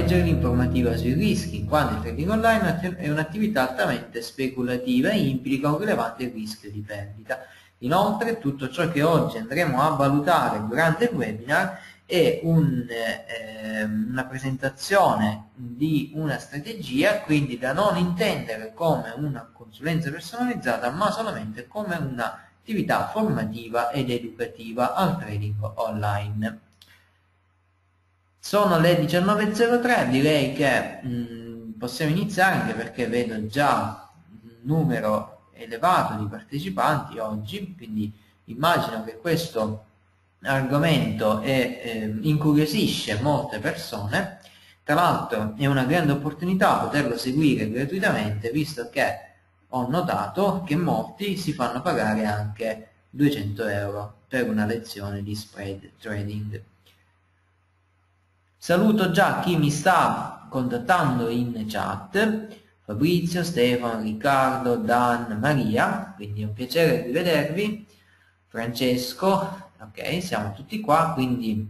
leggere l'informativa sui rischi, in quanto il trading online è un'attività altamente speculativa e implica un rilevante rischio di perdita. Inoltre, tutto ciò che oggi andremo a valutare durante il webinar è una presentazione di una strategia, quindi da non intendere come una consulenza personalizzata, ma solamente come un'attività formativa ed educativa al trading online. Sono le 19.03, direi che possiamo iniziare, anche perché vedo già un numero elevato di partecipanti oggi, quindi immagino che questo argomento incuriosisce molte persone. Tra l'altro è una grande opportunità poterlo seguire gratuitamente, visto che ho notato che molti si fanno pagare anche 200 euro per una lezione di spread trading. Saluto già chi mi sta contattando in chat: Fabrizio, Stefano, Riccardo, Dan, Maria, quindi è un piacere rivedervi. Francesco, ok, siamo tutti qua, quindi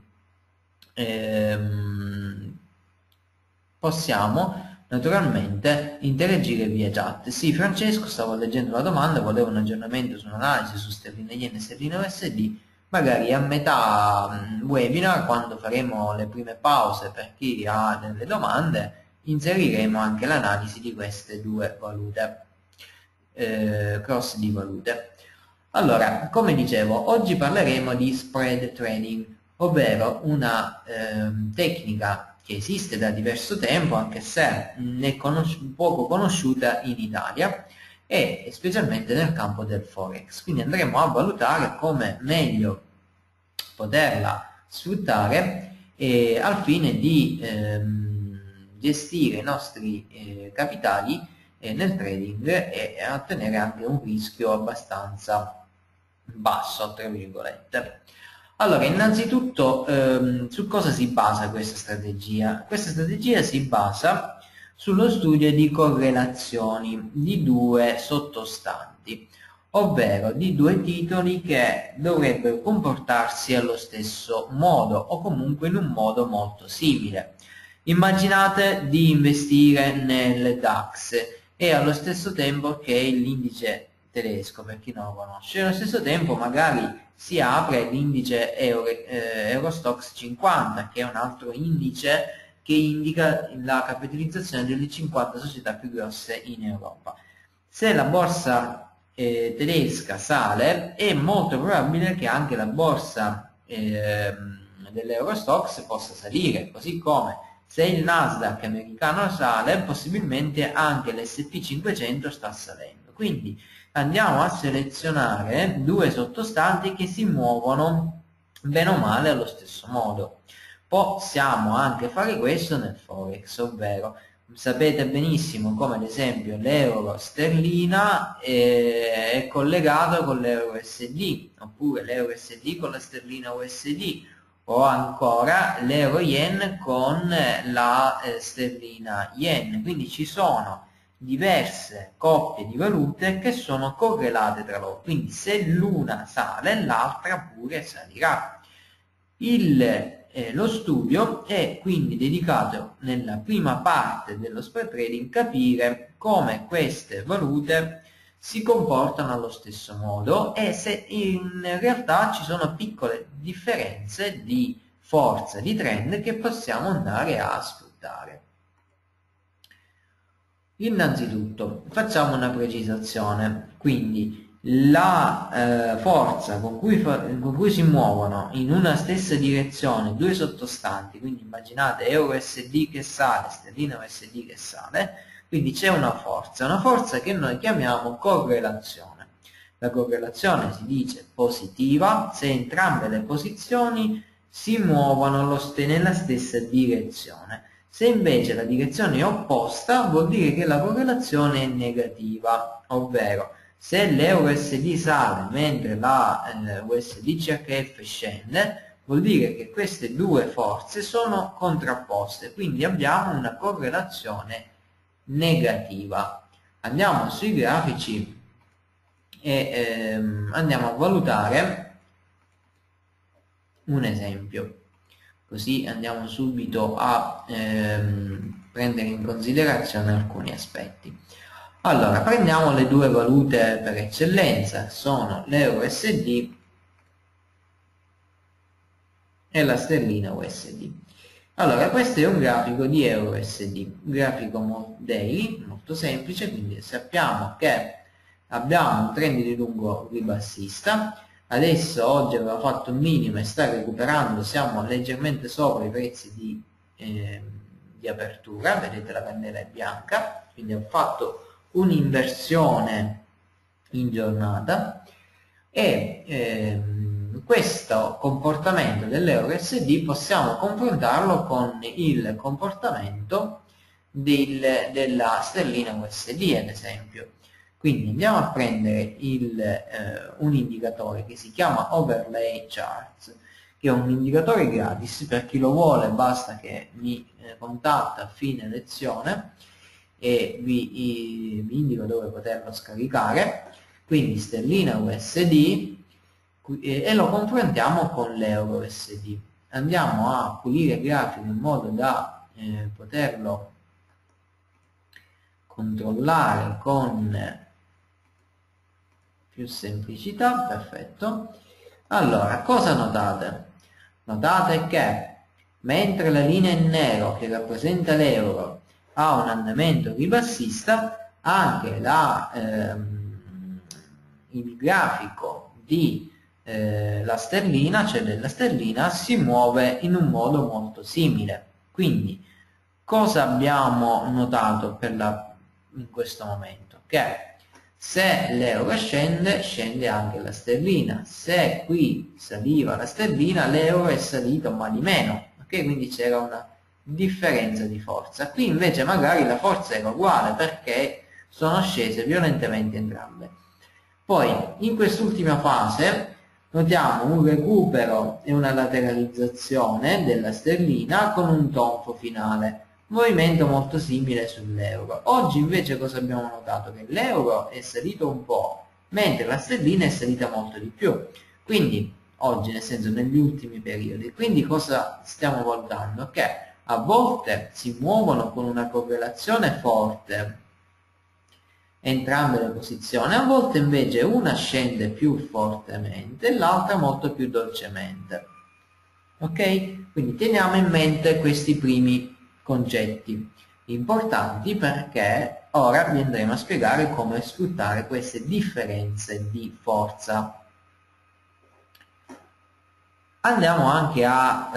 possiamo naturalmente interagire via chat. Sì, Francesco, stavo leggendo la domanda, volevo un aggiornamento su un'analisi su sterline yen e sterline USD, magari a metà webinar, quando faremo le prime pause per chi ha delle domande, inseriremo anche l'analisi di queste due valute, cross di valute. Allora, come dicevo, oggi parleremo di spread trading, ovvero una tecnica che esiste da diverso tempo, anche se è poco conosciuta in Italia, e specialmente nel campo del forex. Quindi andremo a valutare come meglio poterla sfruttare al fine di gestire i nostri capitali nel trading e ottenere anche un rischio abbastanza basso, tra virgolette. Allora, innanzitutto su cosa si basa questa strategia? Questa strategia si basa sullo studio di correlazioni di due sottostanti, ovvero di due titoli che dovrebbero comportarsi allo stesso modo o comunque in un modo molto simile. Immaginate di investire nel DAX e allo stesso tempo che l'indice tedesco, per chi non lo conosce, e allo stesso tempo magari si apre l'indice Eurostoxx 50, che è un altro indice che indica la capitalizzazione delle 50 società più grosse in Europa. Se la borsa tedesca sale, è molto probabile che anche la borsa dell'Eurostoxx possa salire, così come se il Nasdaq americano sale, possibilmente anche l'S&P 500 sta salendo. Quindi andiamo a selezionare due sottostanti che si muovono bene o male allo stesso modo. Possiamo anche fare questo nel forex, ovvero sapete benissimo come ad esempio l'euro sterlina è collegato con l'euro USD, oppure l'euro USD con la sterlina USD, o ancora l'euro yen con la sterlina yen. Quindi ci sono diverse coppie di valute che sono correlate tra loro, quindi se l'una sale l'altra pure salirà. Lo studio è quindi dedicato nella prima parte dello spread trading capire come queste valute si comportano allo stesso modo e se in realtà ci sono piccole differenze di forza di trend che possiamo andare a sfruttare. Innanzitutto facciamo una precisazione, quindi la forza con cui si muovono in una stessa direzione due sottostanti, quindi immaginate euro USD che sale, sterlina USD che sale, quindi c'è una forza che noi chiamiamo correlazione. La correlazione si dice positiva se entrambe le posizioni si muovono nella stessa direzione. Se invece la direzione è opposta, vuol dire che la correlazione è negativa, ovvero se l'euro USD sale mentre la USD CHF scende, vuol dire che queste due forze sono contrapposte, quindi abbiamo una correlazione negativa. Andiamo sui grafici e andiamo a valutare un esempio. così andiamo subito a prendere in considerazione alcuni aspetti. Allora, prendiamo le due valute per eccellenza, sono l'euro SD e la sterlina USD. Allora, questo è un grafico di euro USD, un grafico daily, molto semplice, quindi sappiamo che abbiamo un trend di lungo ribassista. Adesso oggi aveva fatto un minimo e sta recuperando, siamo leggermente sopra i prezzi di apertura, vedete la candela è bianca, quindi ho fatto un'inversione in giornata e questo comportamento dell'euro SD possiamo confrontarlo con il comportamento della sterlina USD ad esempio. Quindi andiamo a prendere un indicatore che si chiama Overlay Charts, che è un indicatore gratis, per chi lo vuole basta che mi contatta a fine lezione e vi indico dove poterlo scaricare. Quindi sterlina USD e lo confrontiamo con l'euro USD. Andiamo a pulire il grafico in modo da poterlo controllare con più semplicità. Perfetto. Allora, cosa notate? Notate che mentre la linea in nero che rappresenta l'euro ha un andamento ribassista, anche il grafico di la sterlina, cioè della sterlina, si muove in un modo molto simile. Quindi cosa abbiamo notato in questo momento? Che se l'euro scende, scende anche la sterlina. Se qui saliva la sterlina, l'euro è salito ma di meno, ok? Quindi c'era una differenza di forza. Qui invece magari la forza era uguale perché sono scese violentemente entrambe. Poi in quest'ultima fase notiamo un recupero e una lateralizzazione della sterlina con un tonfo finale, movimento molto simile sull'euro. Oggi invece cosa abbiamo notato? Che l'euro è salito un po', mentre la sterlina è salita molto di più. Quindi oggi, nel senso negli ultimi periodi, quindi cosa stiamo valutando? Che a volte si muovono con una correlazione forte entrambe le posizioni, a volte invece una scende più fortemente e l'altra molto più dolcemente. Ok? Quindi teniamo in mente questi primi concetti importanti, perché ora vi andremo a spiegare come sfruttare queste differenze di forza. Andiamo anche a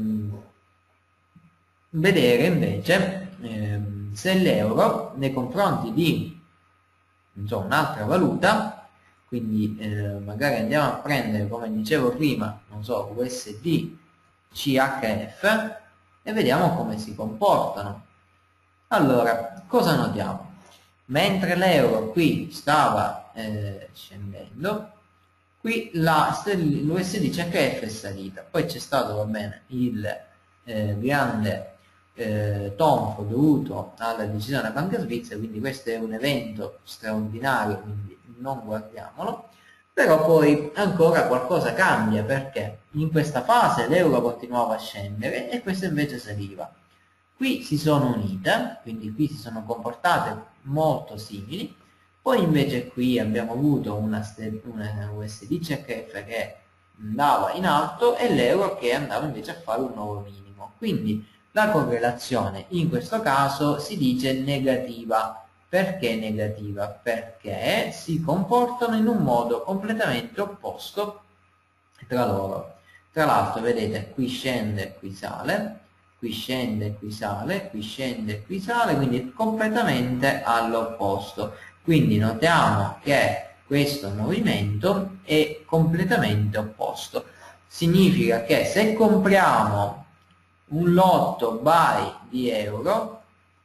vedere invece se l'euro nei confronti di un'altra valuta, quindi magari andiamo a prendere, come dicevo prima, non so, USD, CHF e vediamo come si comportano. Allora, cosa notiamo? Mentre l'euro qui stava scendendo, qui l'USD CHF è salita, poi c'è stato, va bene, il grande tonfo dovuto alla decisione della Banca Svizzera, quindi questo è un evento straordinario, quindi non guardiamolo, però poi ancora qualcosa cambia, perché in questa fase l'euro continuava a scendere e questo invece saliva. Qui si sono unite, quindi qui si sono comportate molto simili, poi invece qui abbiamo avuto una USD CHF che andava in alto e l'euro che andava invece a fare un nuovo minimo. Quindi la correlazione in questo caso si dice negativa. Perché negativa? Perché si comportano in un modo completamente opposto tra loro. Tra l'altro vedete, qui scende, qui sale, qui scende, qui sale, qui scende, qui sale, quindi completamente all'opposto. Quindi notiamo che questo movimento è completamente opposto. Significa che se compriamo un lotto buy di euro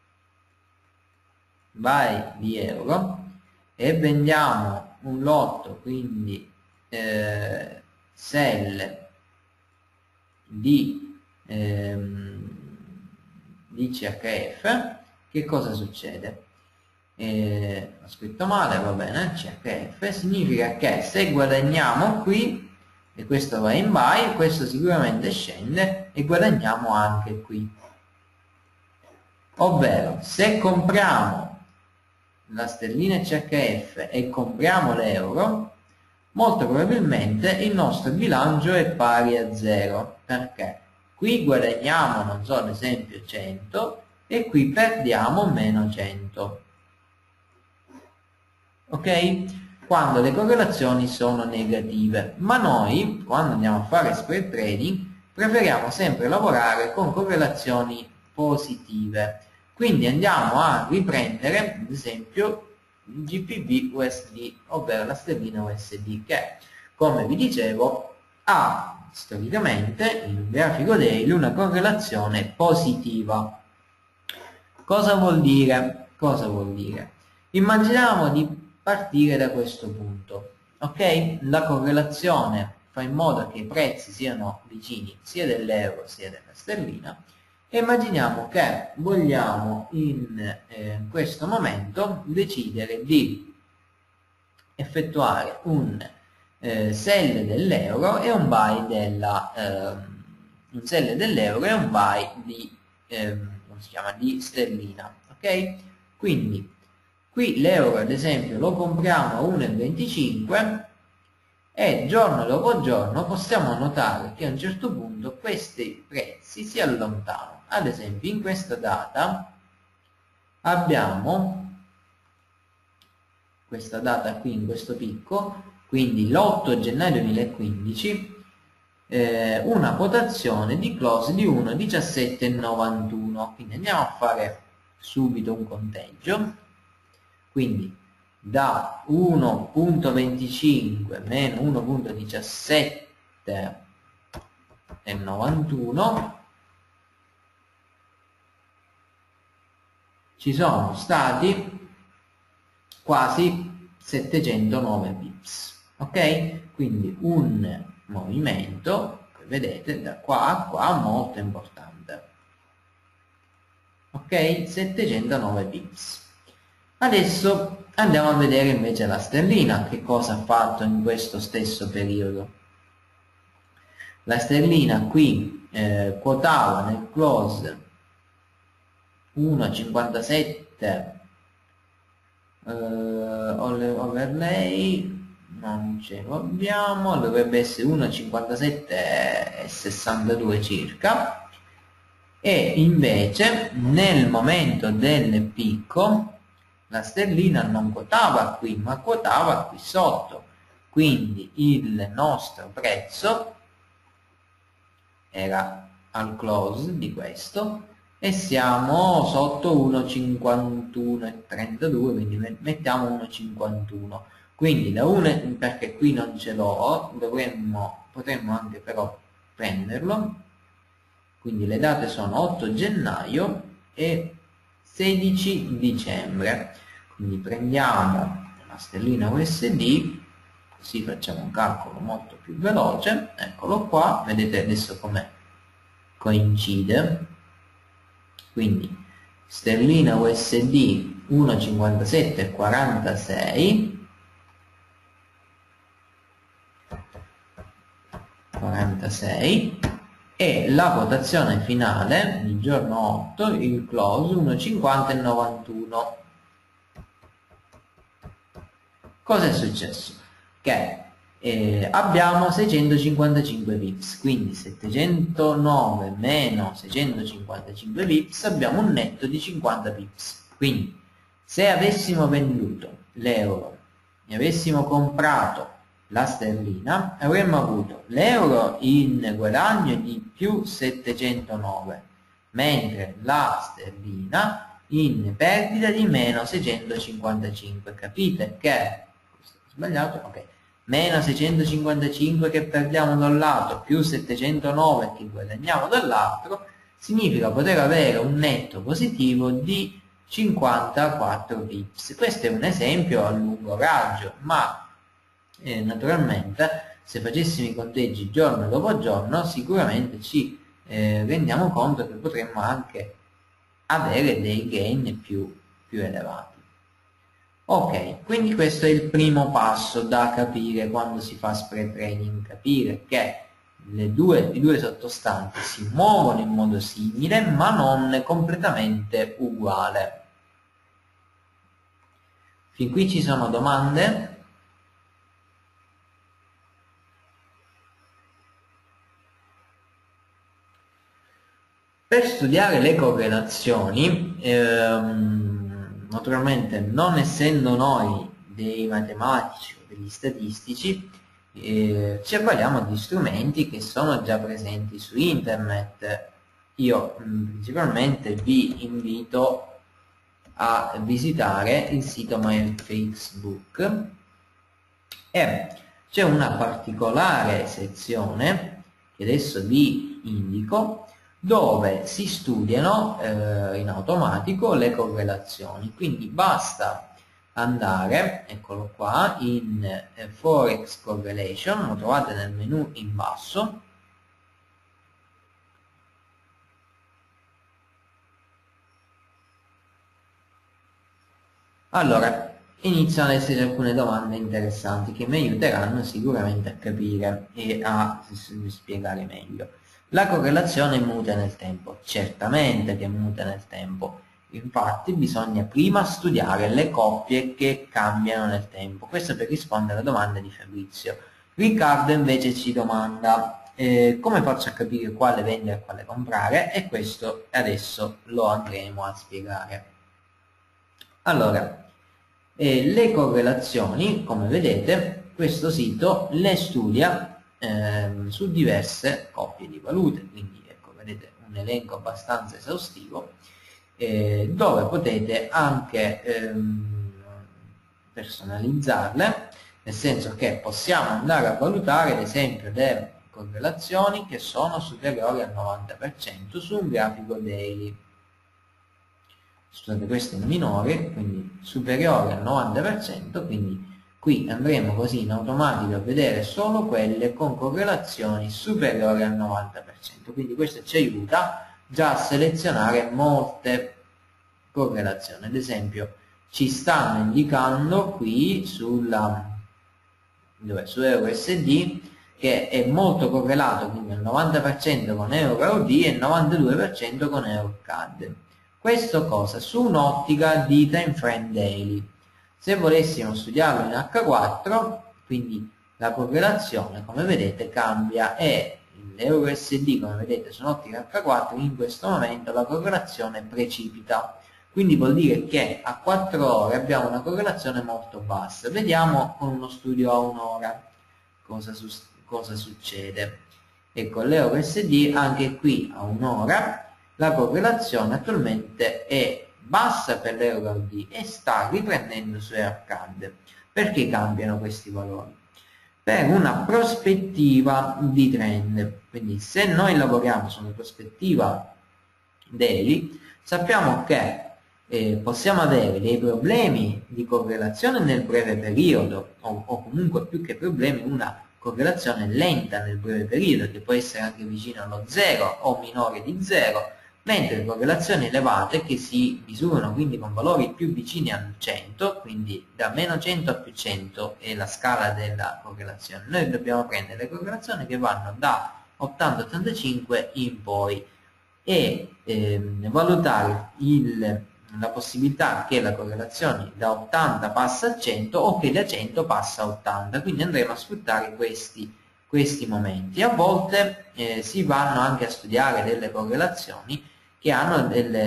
e vendiamo un lotto, quindi sell di CHF, che cosa succede? Ho scritto male, va bene, CHF significa che se guadagniamo qui e questo va in buy, questo sicuramente scende e guadagniamo anche qui. Ovvero, se compriamo la sterlina CHF e compriamo l'euro, molto probabilmente il nostro bilancio è pari a 0, perché qui guadagniamo, non so, ad esempio 100 e qui perdiamo meno 100. Ok? Quando le correlazioni sono negative, ma noi quando andiamo a fare spread trading preferiamo sempre lavorare con correlazioni positive, quindi andiamo a riprendere ad esempio GBP USD, ovvero la sterlina USD, che come vi dicevo ha storicamente in un grafico daily una correlazione positiva. Cosa vuol dire? Cosa vuol dire? Immaginiamo di partire da questo punto, ok? La correlazione fa in modo che i prezzi siano vicini sia dell'euro sia della sterlina e immaginiamo che vogliamo in questo momento decidere di effettuare un sell dell'euro e un buy un sell dell'euro e un buy di come si chiama, di sterlina, ok? Quindi qui l'euro ad esempio lo compriamo a 1,25 e giorno dopo giorno possiamo notare che a un certo punto questi prezzi si allontanano. Ad esempio in questa data abbiamo questa data qui in questo picco, quindi l'8 gennaio 2015, una quotazione di close di 1,1791. Quindi andiamo a fare subito un conteggio. Quindi da 1.25 meno 1.1791 ci sono stati quasi 709 pips, ok? Quindi un movimento, vedete, da qua a qua molto importante, ok? 709 pips. Adesso andiamo a vedere invece la sterlina, che cosa ha fatto in questo stesso periodo. La sterlina qui quotava nel close 1,57 overlay, non ce lo abbiamo, dovrebbe essere 1,57,62 circa, e invece nel momento del picco la sterlina non quotava qui ma quotava qui sotto, quindi il nostro prezzo era al close di questo e siamo sotto 1,51,32, quindi mettiamo 1,51, quindi da 1, perché qui non ce l'ho, potremmo anche però prenderlo, quindi le date sono 8 gennaio e 16 dicembre, quindi prendiamo la sterlina USD, così facciamo un calcolo molto più veloce, eccolo qua, vedete adesso come coincide, quindi sterlina USD 1,5746 e la quotazione finale il giorno 8, il close 1,50,91. Cosa è successo? Che abbiamo 655 pips, quindi 709 meno 655 pips abbiamo un netto di 50 pips. Quindi se avessimo venduto l'euro e avessimo comprato la sterlina, avremmo avuto l'euro in guadagno di più 709, mentre la sterlina in perdita di meno 655. Capite che sbagliato? Ok. Meno 655 che perdiamo da un lato più 709 che guadagniamo dall'altro significa poter avere un netto positivo di 54 pips. Questo è un esempio a lungo raggio, ma naturalmente se facessimo i conteggi giorno dopo giorno sicuramente ci rendiamo conto che potremmo anche avere dei gain più elevati. Ok, quindi questo è il primo passo da capire quando si fa spread trading, capire che i due sottostanti si muovono in modo simile ma non completamente uguale. Fin qui ci sono domande? Per studiare le correlazioni, naturalmente non essendo noi dei matematici o degli statistici, ci avvaliamo di strumenti che sono già presenti su internet. Io principalmente vi invito a visitare il sito MyFXBook e c'è una particolare sezione che adesso vi indico dove si studiano in automatico le correlazioni, quindi basta andare, eccolo qua, in Forex Correlation, lo trovate nel menu in basso. Allora, iniziano ad essere alcune domande interessanti che mi aiuteranno sicuramente a capire e a spiegare meglio. La correlazione muta nel tempo, certamente che muta nel tempo, infatti bisogna prima studiare le coppie che cambiano nel tempo. Questo per rispondere alla domanda di Fabrizio. Riccardo invece ci domanda come faccio a capire quale vendere e quale comprare, e questo adesso lo andremo a spiegare. Allora, le correlazioni, come vedete, questo sito le studia su diverse coppie di valute, quindi ecco, vedete un elenco abbastanza esaustivo dove potete anche personalizzarle, nel senso che possiamo andare a valutare ad esempio le correlazioni che sono superiori al 90% su un grafico daily. Scusate, questo è il minore, quindi superiore al 90%, quindi qui andremo così in automatico a vedere solo quelle con correlazioni superiori al 90%, quindi questo ci aiuta già a selezionare molte correlazioni. Ad esempio ci stanno indicando qui su EURUSD che è molto correlato, quindi il 90% con EURUD e il 92% con EURCAD. Questo cosa? Su un'ottica di time frame daily. Se volessimo studiarlo in H4, quindi la correlazione, come vedete, cambia e l'EURUSD, come vedete, su un'ottica H4, in questo momento la correlazione precipita. Quindi vuol dire che a 4 ore abbiamo una correlazione molto bassa. Vediamo con uno studio a un'ora cosa succede. Ecco, l'EURUSD anche qui a un'ora la correlazione attualmente è bassa per l'EURUD e sta riprendendo su EURCAD. Perché cambiano questi valori? Per una prospettiva di trend. Quindi se noi lavoriamo su una prospettiva daily, sappiamo che possiamo avere dei problemi di correlazione nel breve periodo o comunque più che problemi una correlazione lenta nel breve periodo che può essere anche vicino allo 0 o minore di 0, mentre correlazioni elevate che si misurano quindi con valori più vicini al 100, quindi da meno 100 a più 100 è la scala della correlazione. Noi dobbiamo prendere le correlazioni che vanno da 80-85 in poi e valutare la possibilità che la correlazione da 80 passa a 100 o che da 100 passa a 80, quindi andremo a sfruttare questi momenti. A volte si vanno anche a studiare delle correlazioni che hanno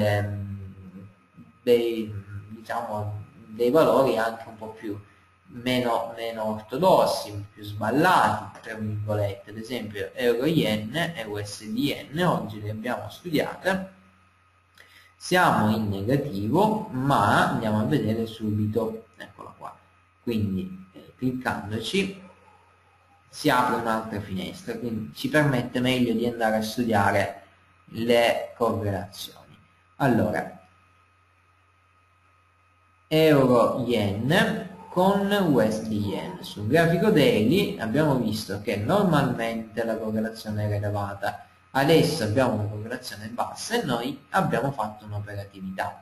diciamo, dei valori anche un po' più meno ortodossi, più sballati, tra virgolette, ad esempio Euro-Yen e USD-Yen, oggi le abbiamo studiate, siamo in negativo, ma andiamo a vedere subito, eccola qua, quindi cliccandoci si apre un'altra finestra, quindi ci permette meglio di andare a studiare le correlazioni. Allora, Euro-Yen con USD-Yen. Sul grafico daily abbiamo visto che normalmente la correlazione era elevata, adesso abbiamo una correlazione bassa e noi abbiamo fatto un'operatività.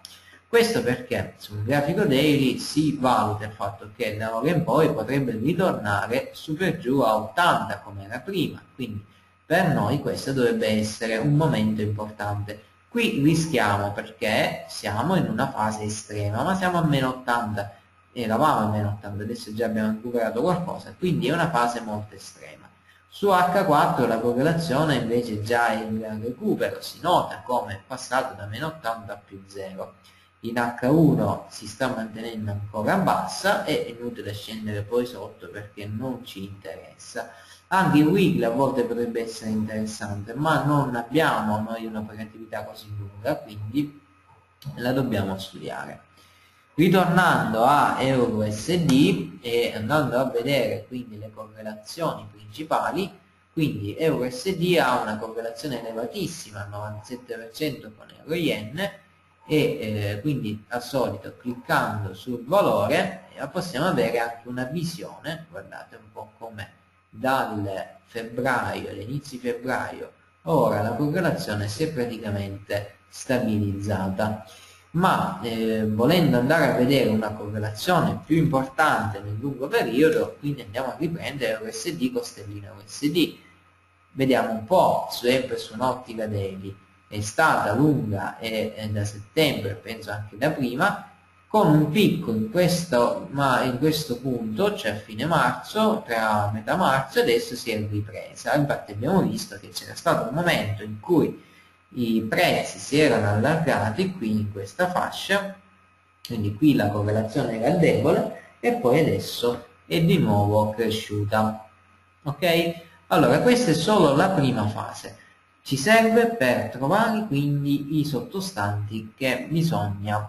Questo perché sul grafico daily si valuta il fatto che da ora in poi potrebbe ritornare su per giù a 80 come era prima, quindi per noi questo dovrebbe essere un momento importante. Qui rischiamo perché siamo in una fase estrema, ma siamo a meno 80, eravamo a meno 80, adesso già abbiamo recuperato qualcosa, quindi è una fase molto estrema. Su H4 la correlazione invece già è in recupero, si nota come è passato da meno 80 a più 0. In H1 si sta mantenendo ancora bassa, è inutile scendere poi sotto perché non ci interessa. Anche il weekly a volte potrebbe essere interessante, ma non abbiamo noi un'operatività così lunga, quindi la dobbiamo studiare. Ritornando a EURUSD e andando a vedere quindi le correlazioni principali, quindi EURUSD ha una correlazione elevatissima, al 97% con Euro-Yen, e quindi al solito cliccando sul valore possiamo avere anche una visione, guardate un po' com'è dal febbraio, all'inizio febbraio, ora la correlazione si è praticamente stabilizzata. Ma volendo andare a vedere una correlazione più importante nel lungo periodo, quindi andiamo a riprendere USD con stellina USD. Vediamo un po', sempre su un'ottica daily, è stata lunga e da settembre, penso anche da prima, con un picco in questo punto, cioè a fine marzo, tra metà marzo, e adesso si è ripresa. Infatti abbiamo visto che c'era stato un momento in cui i prezzi si erano allargati qui in questa fascia, quindi qui la correlazione era debole e poi adesso è di nuovo cresciuta. Ok? Allora, questa è solo la prima fase. Ci serve per trovare quindi i sottostanti che bisogna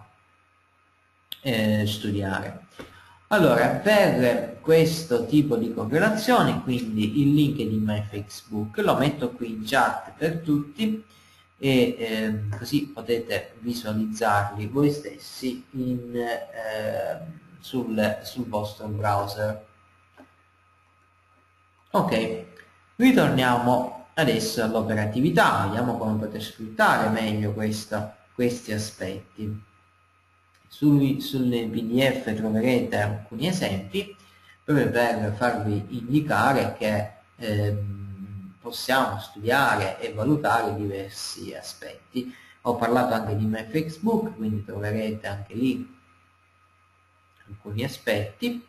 studiare. Allora, per questo tipo di correlazioni, quindi il link di MyFacebook lo metto qui in chat per tutti e così potete visualizzarli voi stessi sul vostro browser. Ok, ritorniamo adesso all'operatività, vediamo come poter sfruttare meglio questi aspetti. Sulle PDF troverete alcuni esempi proprio per farvi indicare che possiamo studiare e valutare diversi aspetti. Ho parlato anche di MyFacebook, quindi troverete anche lì alcuni aspetti.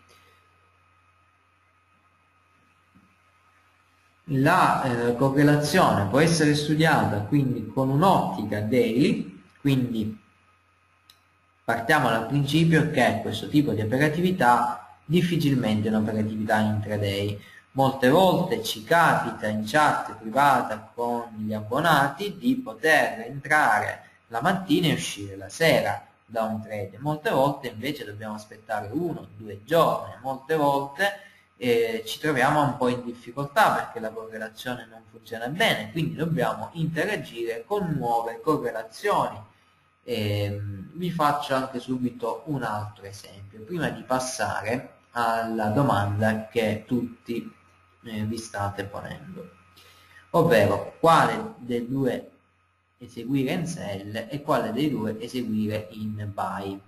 La correlazione può essere studiata quindi con un'ottica daily, quindi partiamo dal principio che questo tipo di operatività difficilmente è un'operatività intraday. Molte volte ci capita in chat privata con gli abbonati di poter entrare la mattina e uscire la sera da un trade. Molte volte invece dobbiamo aspettare 1 o 2 giorni, molte volte ci troviamo un po' in difficoltà perché la correlazione non funziona bene, quindi dobbiamo interagire con nuove correlazioni. Vi faccio anche subito un altro esempio prima di passare alla domanda che tutti vi state ponendo, ovvero quale dei due eseguire in sell e quale dei due eseguire in buy.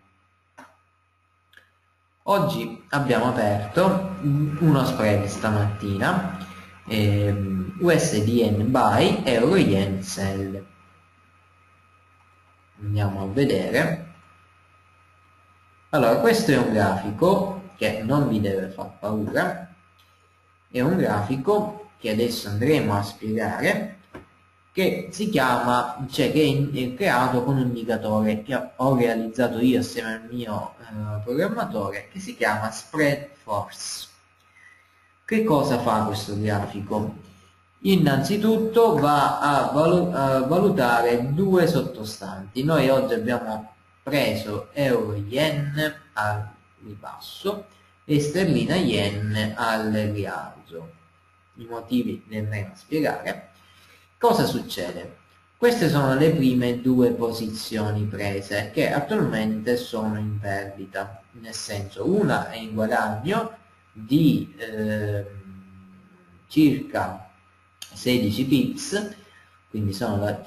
Oggi abbiamo aperto uno spread stamattina, USD-Yen buy, Euro-Yen sell. Andiamo a vedere. Allora, questo è un grafico che non vi deve far paura, è un grafico che adesso andremo a spiegare, che si chiama, cioè che è creato con un indicatore che ho realizzato io assieme al mio programmatore, che si chiama Spread Force. Che cosa fa questo grafico? Innanzitutto va a valutare due sottostanti. Noi oggi abbiamo preso euro-yen al ribasso e sterlina-yen al rialzo. I motivi li andremo a spiegare. Cosa succede? Queste sono le prime due posizioni prese che attualmente sono in perdita, nel senso una è in guadagno di circa 16 pips, quindi sono da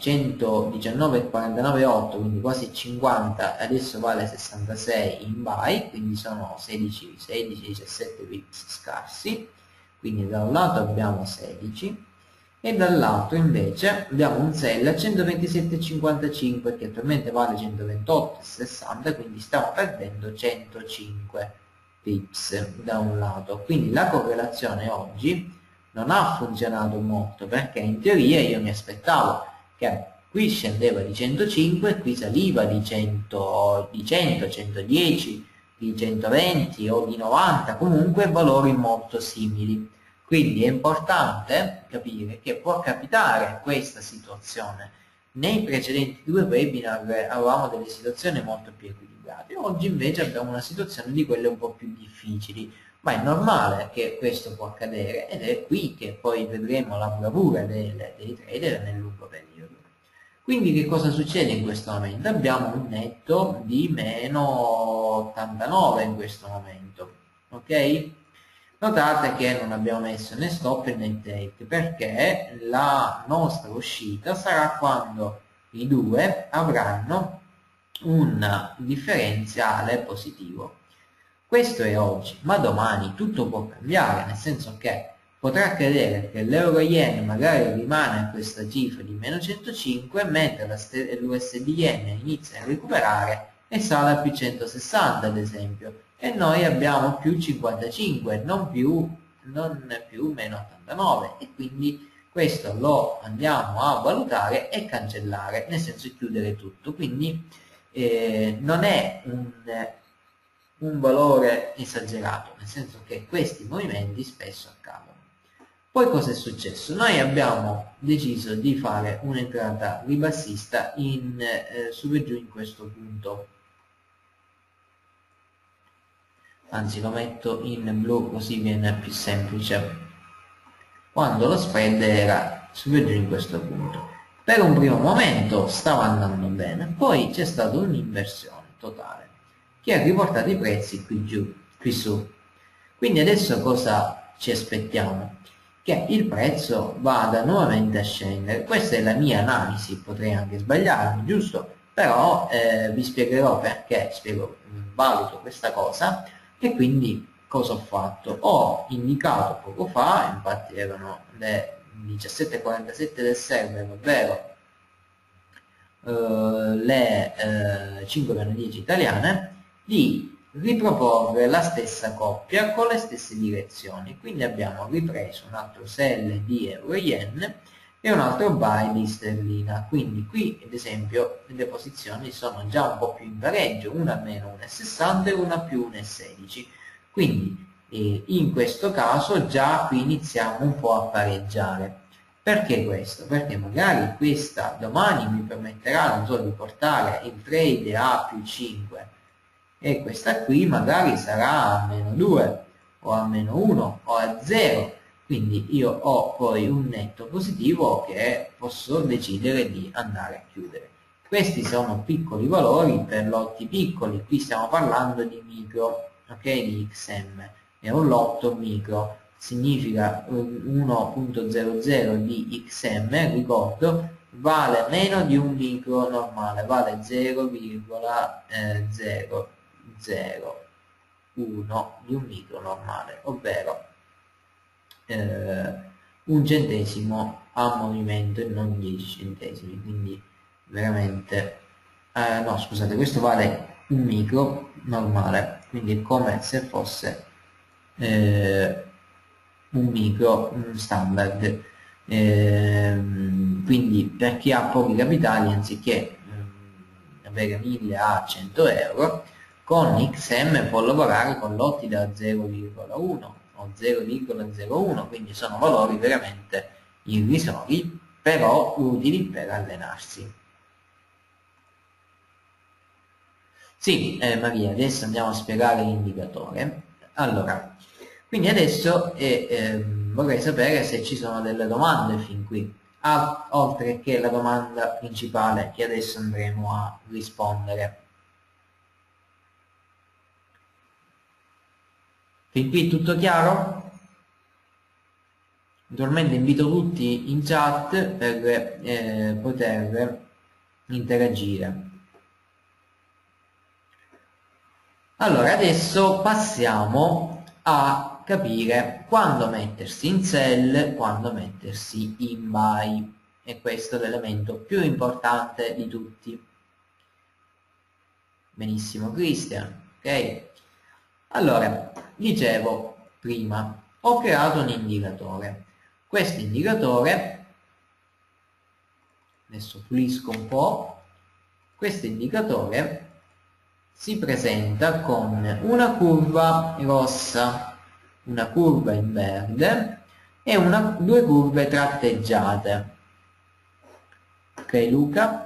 119,49,8, quindi quasi 50, adesso vale 66 in buy, quindi sono 16, 17 pips scarsi, quindi da un lato abbiamo 16 e dall'altro invece abbiamo un sell a 127,55 che attualmente vale 128,60, quindi stiamo perdendo 105 pips da un lato. Quindi la correlazione oggi non ha funzionato molto, perché in teoria io mi aspettavo che qui scendeva di 105, qui saliva di 100, 110, di 120 o di 90, comunque valori molto simili. Quindi è importante capire che può capitare questa situazione. Nei precedenti due webinar avevamo delle situazioni molto più equilibrate, oggi invece abbiamo una situazione di quelle un po' più difficili, ma è normale che questo può accadere ed è qui che poi vedremo la bravura dei trader nel lungo periodo. Quindi che cosa succede in questo momento? Abbiamo un netto di meno 89 in questo momento, ok? Notate che non abbiamo messo né stop né take perché la nostra uscita sarà quando i due avranno un differenziale positivo. Questo è oggi, ma domani tutto può cambiare, nel senso che potrà accadere che l'euro-yen magari rimane a questa cifra di meno 105, mentre l'USD-yen inizia a recuperare e sale a più 160 ad esempio, e noi abbiamo più 55, non più meno 89, e quindi questo lo andiamo a valutare e cancellare, nel senso chiudere tutto. Quindi non è un valore esagerato, nel senso che questi movimenti spesso accadono. Poi cosa è successo? Noi abbiamo deciso di fare un'entrata ribassista su e giù in questo punto, anzi lo metto in blu così viene più semplice, quando lo spread era su e giù in questo punto. Per un primo momento stava andando bene, poi c'è stata un'inversione totale che ha riportato i prezzi qui giù, qui su. Quindi adesso cosa ci aspettiamo? Che il prezzo vada nuovamente a scendere. Questa è la mia analisi, potrei anche sbagliarmi, giusto? Però vi spiegherò perché valuto questa cosa e quindi cosa ho fatto? Ho indicato poco fa, infatti erano le 17:47 del server, ovvero le 5-10 italiane, di riproporre la stessa coppia con le stesse direzioni. Quindi abbiamo ripreso un altro sell di euro-yen e un altro buy di sterlina. Quindi qui ad esempio le posizioni sono già un po' più in pareggio, una a meno 1,60 e una più 1,16. Quindi in questo caso già qui iniziamo un po' a pareggiare. Perché questo? Perché magari questa domani mi permetterà, non so, di portare il trade a più 5 e questa qui magari sarà a meno 2 o a meno 1 o a 0, quindi io ho poi un netto positivo che posso decidere di andare a chiudere. Questi sono piccoli valori per lotti piccoli, qui stiamo parlando di micro, ok, di XM, è un lotto micro, significa 1.00 di XM, ricordo, vale meno di un micro normale, vale 0,001 di un micro normale, ovvero un centesimo a movimento e non 10 centesimi, quindi veramente no, scusate, questo vale un micro normale, quindi è come se fosse un micro standard. Quindi per chi ha pochi capitali, anziché avere 1000 a 100 euro, con XM può lavorare con lotti da 0,1 o 0,01, quindi sono valori veramente irrisori, però utili per allenarsi. Sì, Maria, adesso andiamo a spiegare l'indicatore. Allora, quindi adesso vorrei sapere se ci sono delle domande fin qui, oltre che la domanda principale che adesso andremo a rispondere. Fin qui tutto chiaro? Naturalmente invito tutti in chat per poter interagire. Allora, adesso passiamo a capire quando mettersi in cell, quando mettersi in by. E questo è l'elemento più importante di tutti. Benissimo, Christian. Ok? Allora, dicevo prima, ho creato un indicatore. Questo indicatore, adesso pulisco un po', questo indicatore si presenta con una curva rossa, una curva in verde e due curve tratteggiate. Ok Luca?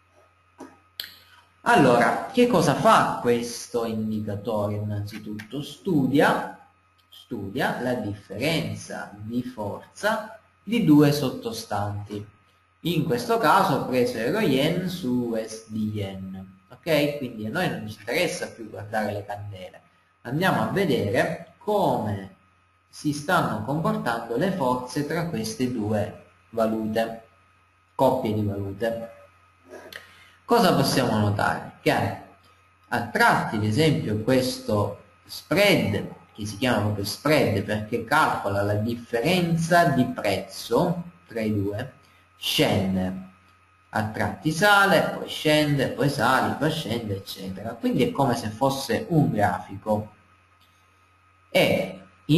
Allora, che cosa fa questo indicatore? Innanzitutto studia la differenza di forza di due sottostanti. In questo caso ho preso euro-yen su USD-yen. Ok? Quindi a noi non ci interessa più guardare le candele. Andiamo a vedere come si stanno comportando le forze tra queste due valute, coppie di valute. Cosa possiamo notare? Che a tratti, ad esempio, questo spread, che si chiama proprio spread perché calcola la differenza di prezzo tra i due, scende. A tratti sale, poi scende, poi sale, poi scende, eccetera. Quindi è come se fosse un grafico. E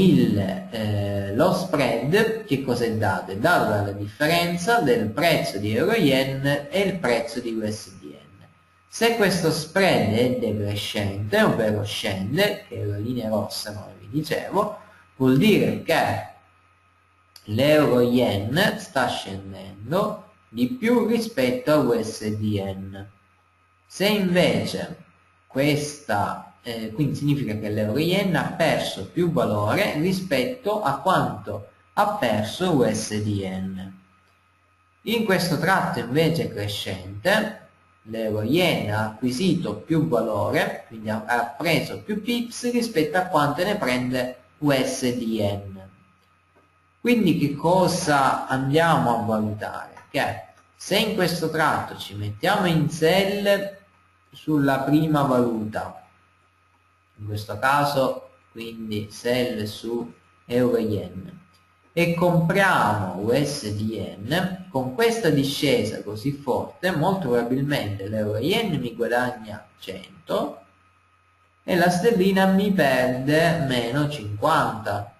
lo spread che cosa è dato? È dato dalla differenza del prezzo di euro-yen e il prezzo di USD-yen. Se questo spread è decrescente, ovvero scende, che è la linea rossa come vi dicevo, vuol dire che l'euro-yen sta scendendo di più rispetto a USD-yen. Se invece quindi significa che l'euro-yen ha perso più valore rispetto a quanto ha perso USD-yen. In questo tratto invece crescente, l'euro-yen ha acquisito più valore, quindi ha preso più pips rispetto a quanto ne prende USD-yen. Quindi che cosa andiamo a valutare? Che se in questo tratto ci mettiamo in sell sulla prima valuta, in questo caso quindi sell su euro-yen, e compriamo USD-yen, con questa discesa così forte molto probabilmente l'euro-yen mi guadagna 100 e la sterlina mi perde meno 50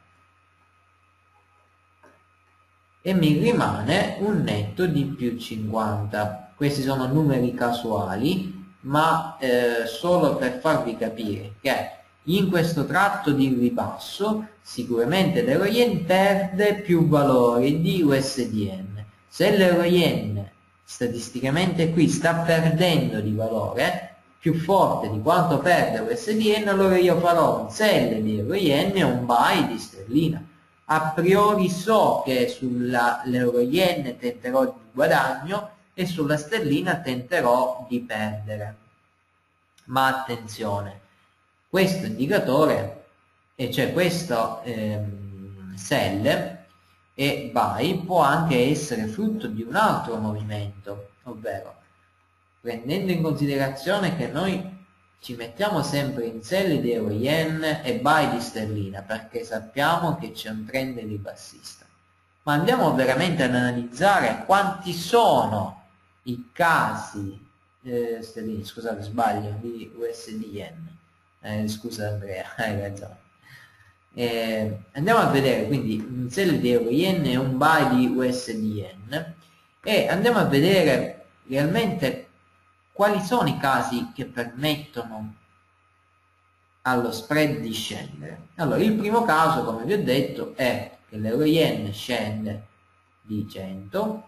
e mi rimane un netto di più 50. Questi sono numeri casuali, ma solo per farvi capire che in questo tratto di ribasso sicuramente l'euro yen perde più valore di USD-yen. Se l'euro yen statisticamente qui sta perdendo di valore più forte di quanto perde USD-yen, allora io farò un sell di euro yen e un buy di sterlina. A priori so che sull'euro yen tenterò di guadagno e sulla sterlina tenterò di perdere. Ma attenzione, questo indicatore, e cioè questo sell e buy, può anche essere frutto di un altro movimento, ovvero prendendo in considerazione che noi ci mettiamo sempre in sell di euro yen e buy di sterlina perché sappiamo che c'è un trend ribassista, ma andiamo veramente ad analizzare quanti sono i casi sterlini, scusate sbaglio, di USD yen, scusa Andrea, hai ragione. Andiamo a vedere quindi un sell di euro yen e un buy di USD yen e andiamo a vedere realmente quali sono i casi che permettono allo spread di scendere. Allora, il primo caso, come vi ho detto, è che l'euro yen scende di 100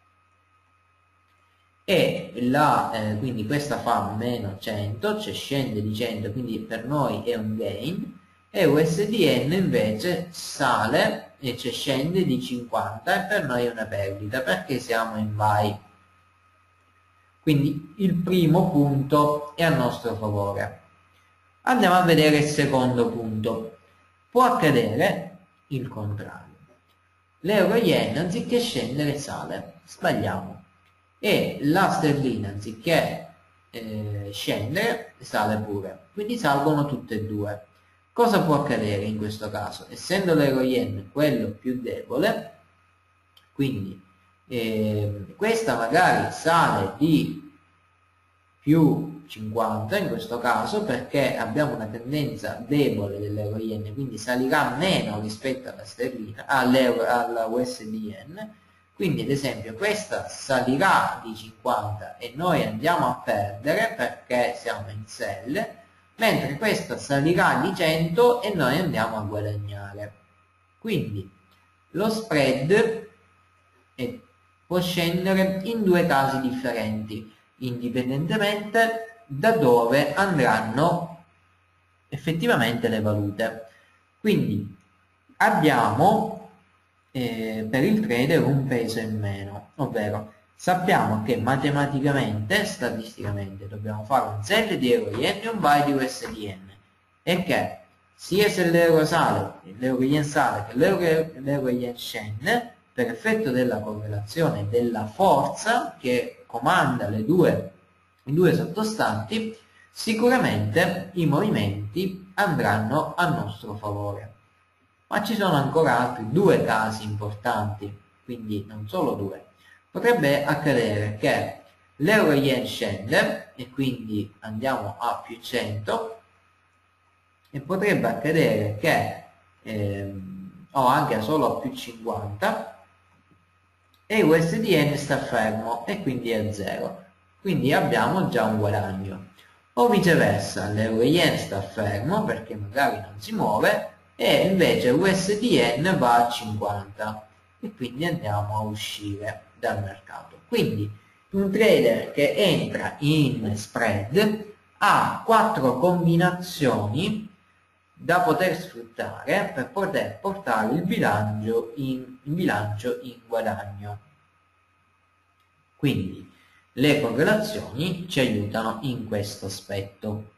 e quindi questa fa meno 100, cioè scende di 100, quindi per noi è un gain, e USDN invece sale e cioè scende di 50 e per noi è una perdita perché siamo in buy. Quindi il primo punto è a nostro favore. Andiamo a vedere il secondo punto. Può accadere il contrario. l'euro-yen anziché scendere sale, sbagliamo, e la sterlina anziché scendere sale pure, quindi salgono tutte e due. Cosa può accadere in questo caso? Essendo l'euro-yen quello più debole, quindi questa magari sale di più 50 in questo caso, perché abbiamo una tendenza debole dell'euro yen, quindi salirà meno rispetto alla sterlina, alla USD yen, quindi ad esempio questa salirà di 50 e noi andiamo a perdere perché siamo in sell, mentre questa salirà di 100 e noi andiamo a guadagnare. Quindi lo spread può scendere in due casi differenti, indipendentemente da dove andranno effettivamente le valute. Quindi abbiamo per il trader un peso in meno, ovvero sappiamo che matematicamente, statisticamente, dobbiamo fare un sell di euro yen e un buy di USD yen, e che sia se l'euro sale, l'euro yen sale, che l'euro yen scende, per effetto della correlazione della forza che comanda i due sottostanti, sicuramente i movimenti andranno a nostro favore. Ma ci sono ancora altri due casi importanti, quindi non solo due. Potrebbe accadere che l'euro yen scende e quindi andiamo a più 100, e potrebbe accadere che o anche solo a più 50, e USD yen sta fermo e quindi è 0, quindi abbiamo già un guadagno. O viceversa, l'euro yen sta fermo perché magari non si muove e invece USD yen va a 50 e quindi andiamo a uscire dal mercato. Quindi un trader che entra in spread ha 4 combinazioni da poter sfruttare per poter portare il bilancio in guadagno. Quindi le correlazioni ci aiutano in questo aspetto.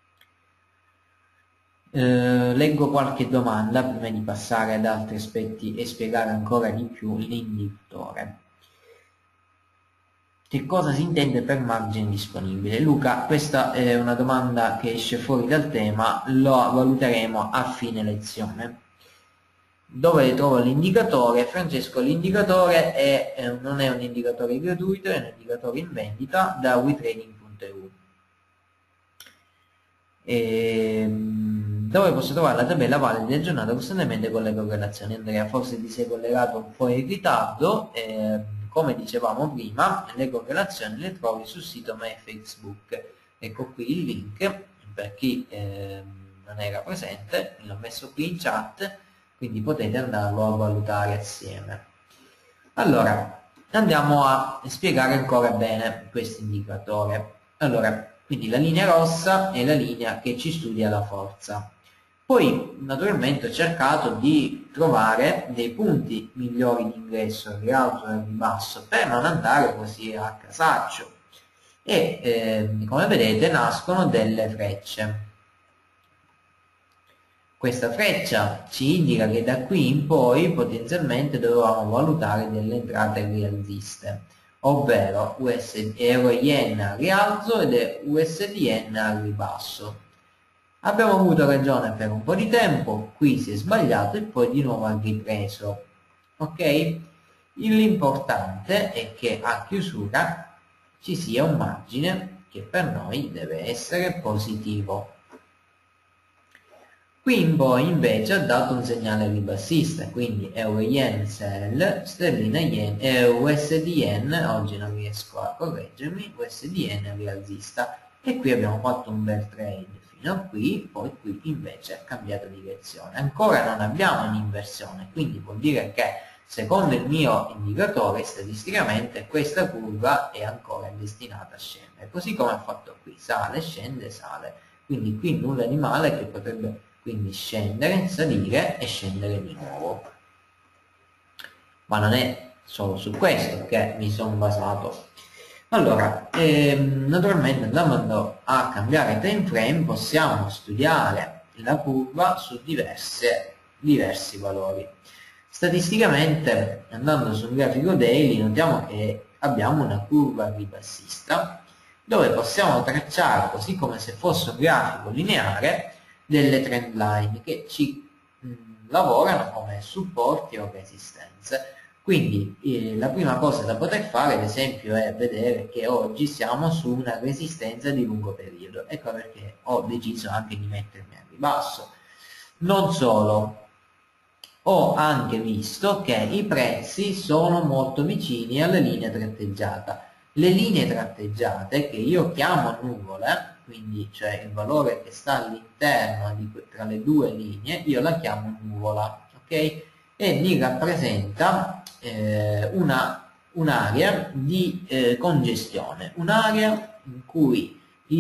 Leggo qualche domanda prima di passare ad altri aspetti e spiegare ancora di più l'indicatore. Che cosa si intende per margine disponibile? Luca, questa è una domanda che esce fuori dal tema, lo valuteremo a fine lezione. Dove trovo l'indicatore? Francesco, l'indicatore non è un indicatore gratuito, è un indicatore in vendita da WeTrading.eu. Dove posso trovare la tabella valida aggiornata costantemente con le correlazioni? Andrea, forse ti sei collegato un po' in ritardo. Come dicevamo prima, le correlazioni le trovi sul sito MyFacebook. Ecco qui il link per chi non era presente, l'ho messo qui in chat, quindi potete andarlo a valutare assieme. Allora, andiamo a spiegare ancora bene questo indicatore. Allora, quindi la linea rossa è la linea che ci studia la forza. Poi naturalmente ho cercato di trovare dei punti migliori di ingresso al rialzo e al ribasso per non andare così a casaccio, e come vedete nascono delle frecce. Questa freccia ci indica che da qui in poi potenzialmente dovevamo valutare delle entrate rialziste, ovvero euro yen al rialzo ed USD yen al ribasso. Abbiamo avuto ragione per un po' di tempo, qui si è sbagliato e poi di nuovo ha ripreso. Ok? L'importante è che a chiusura ci sia un margine che per noi deve essere positivo. Qui in poi invece ha dato un segnale ribassista, quindi euro yen sell, sterlina yen e USD yen, oggi non riesco a correggermi, USD yen rialzista, e qui abbiamo fatto un bel trade fino a qui, poi qui invece ha cambiato direzione. Ancora non abbiamo un'inversione, quindi vuol dire che secondo il mio indicatore statisticamente questa curva è ancora destinata a scendere, così come ha fatto qui, sale, scende, sale, quindi qui nulla di male che potrebbe quindi scendere, salire e scendere di nuovo. Ma non è solo su questo che mi sono basato. Allora, naturalmente andando a cambiare time frame possiamo studiare la curva su diversi valori. Statisticamente, andando su un grafico daily, notiamo che abbiamo una curva ribassista dove possiamo tracciare, così come se fosse un grafico lineare, delle trend line che ci lavorano come supporti o resistenze. Quindi la prima cosa da poter fare, ad esempio, è vedere che oggi siamo su una resistenza di lungo periodo. Ecco perché ho deciso anche di mettermi a ribasso. Non solo, ho anche visto che i prezzi sono molto vicini alla linea tratteggiata. Le linee tratteggiate, che io chiamo nuvole, quindi cioè il valore che sta all'interno tra le due linee, io la chiamo nuvola, ok? E mi rappresenta un'area di congestione, un'area in cui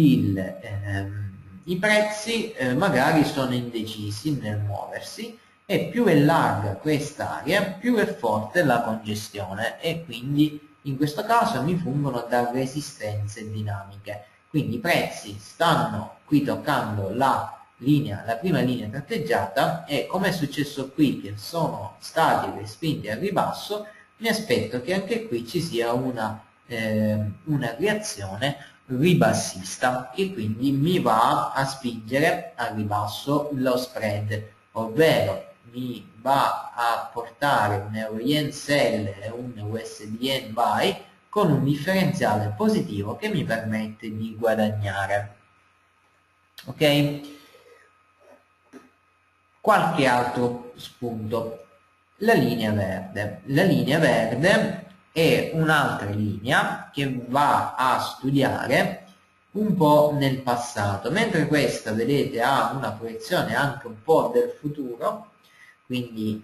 i prezzi magari sono indecisi nel muoversi, e più è larga quest'area, più è forte la congestione, e quindi in questo caso mi fungono da resistenze dinamiche. Quindi i prezzi stanno qui toccando la prima linea tratteggiata, e come è successo qui che sono stati respinti al ribasso, mi aspetto che anche qui ci sia una reazione ribassista, che quindi mi va a spingere al ribasso lo spread, ovvero mi va a portare un euro yen sell e un USD yen buy con un differenziale positivo che mi permette di guadagnare. Ok? Qualche altro spunto. La linea verde. La linea verde è un'altra linea che va a studiare un po' nel passato, mentre questa, vedete, ha una proiezione anche un po' del futuro, quindi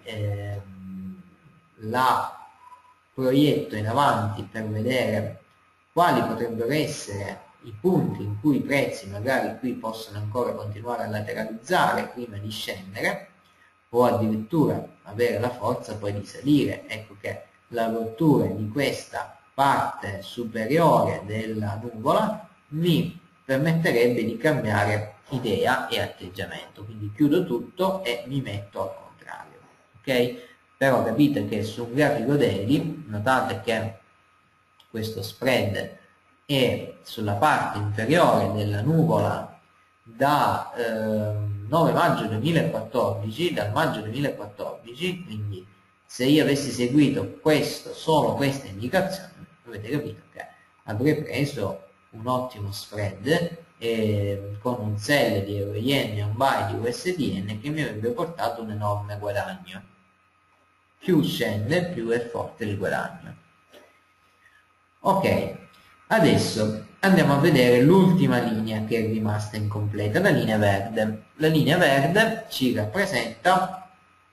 la proietto in avanti per vedere quali potrebbero essere i punti in cui i prezzi magari qui possono ancora continuare a lateralizzare prima di scendere, o addirittura avere la forza poi di salire. Ecco che la rottura di questa parte superiore della nuvola mi permetterebbe di cambiare idea e atteggiamento, quindi chiudo tutto e mi metto al contrario, ok? Però capite che su un grafico daily notate che questo spread è sulla parte inferiore della nuvola da 9 maggio 2014, dal maggio 2014, quindi se io avessi seguito solo queste indicazioni, avete capito che avrei preso un ottimo spread con un sell di euro yen e un buy di USD yen che mi avrebbe portato un enorme guadagno. Più scende, più è forte il guadagno. Ok, adesso andiamo a vedere l'ultima linea che è rimasta incompleta, la linea verde. La linea verde ci rappresenta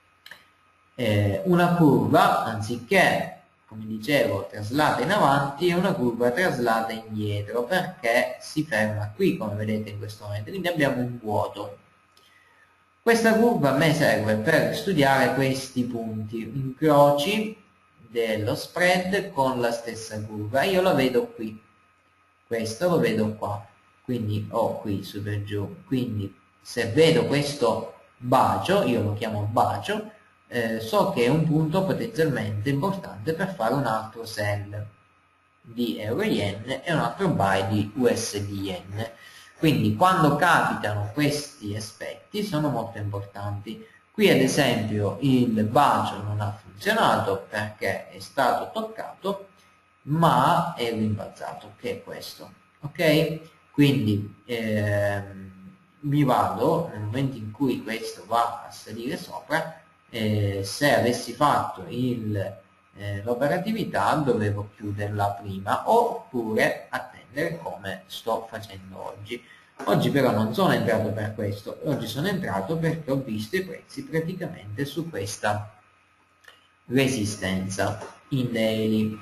una curva, anziché, come dicevo, traslata in avanti, è una curva traslata indietro, perché si ferma qui, come vedete in questo momento, quindi abbiamo un vuoto. Questa curva a me serve per studiare questi punti, incroci dello spread con la stessa curva. Io lo vedo qui, questo lo vedo qua, quindi ho qui su per giù. Quindi se vedo questo bacio, io lo chiamo bacio, so che è un punto potenzialmente importante per fare un altro sell di euro yen e un altro buy di USD yen. Quindi quando capitano questi aspetti sono molto importanti. Qui ad esempio il bacio non ha funzionato perché è stato toccato ma è rimbalzato, che è questo, ok? Quindi mi vado, nel momento in cui questo va a salire sopra, se avessi fatto l'operatività dovevo chiuderla prima oppure attendere come sto facendo oggi. Oggi però non sono entrato per questo, oggi sono entrato perché ho visto i prezzi praticamente su questa resistenza in daily.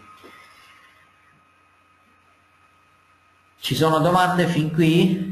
Ci sono domande fin qui?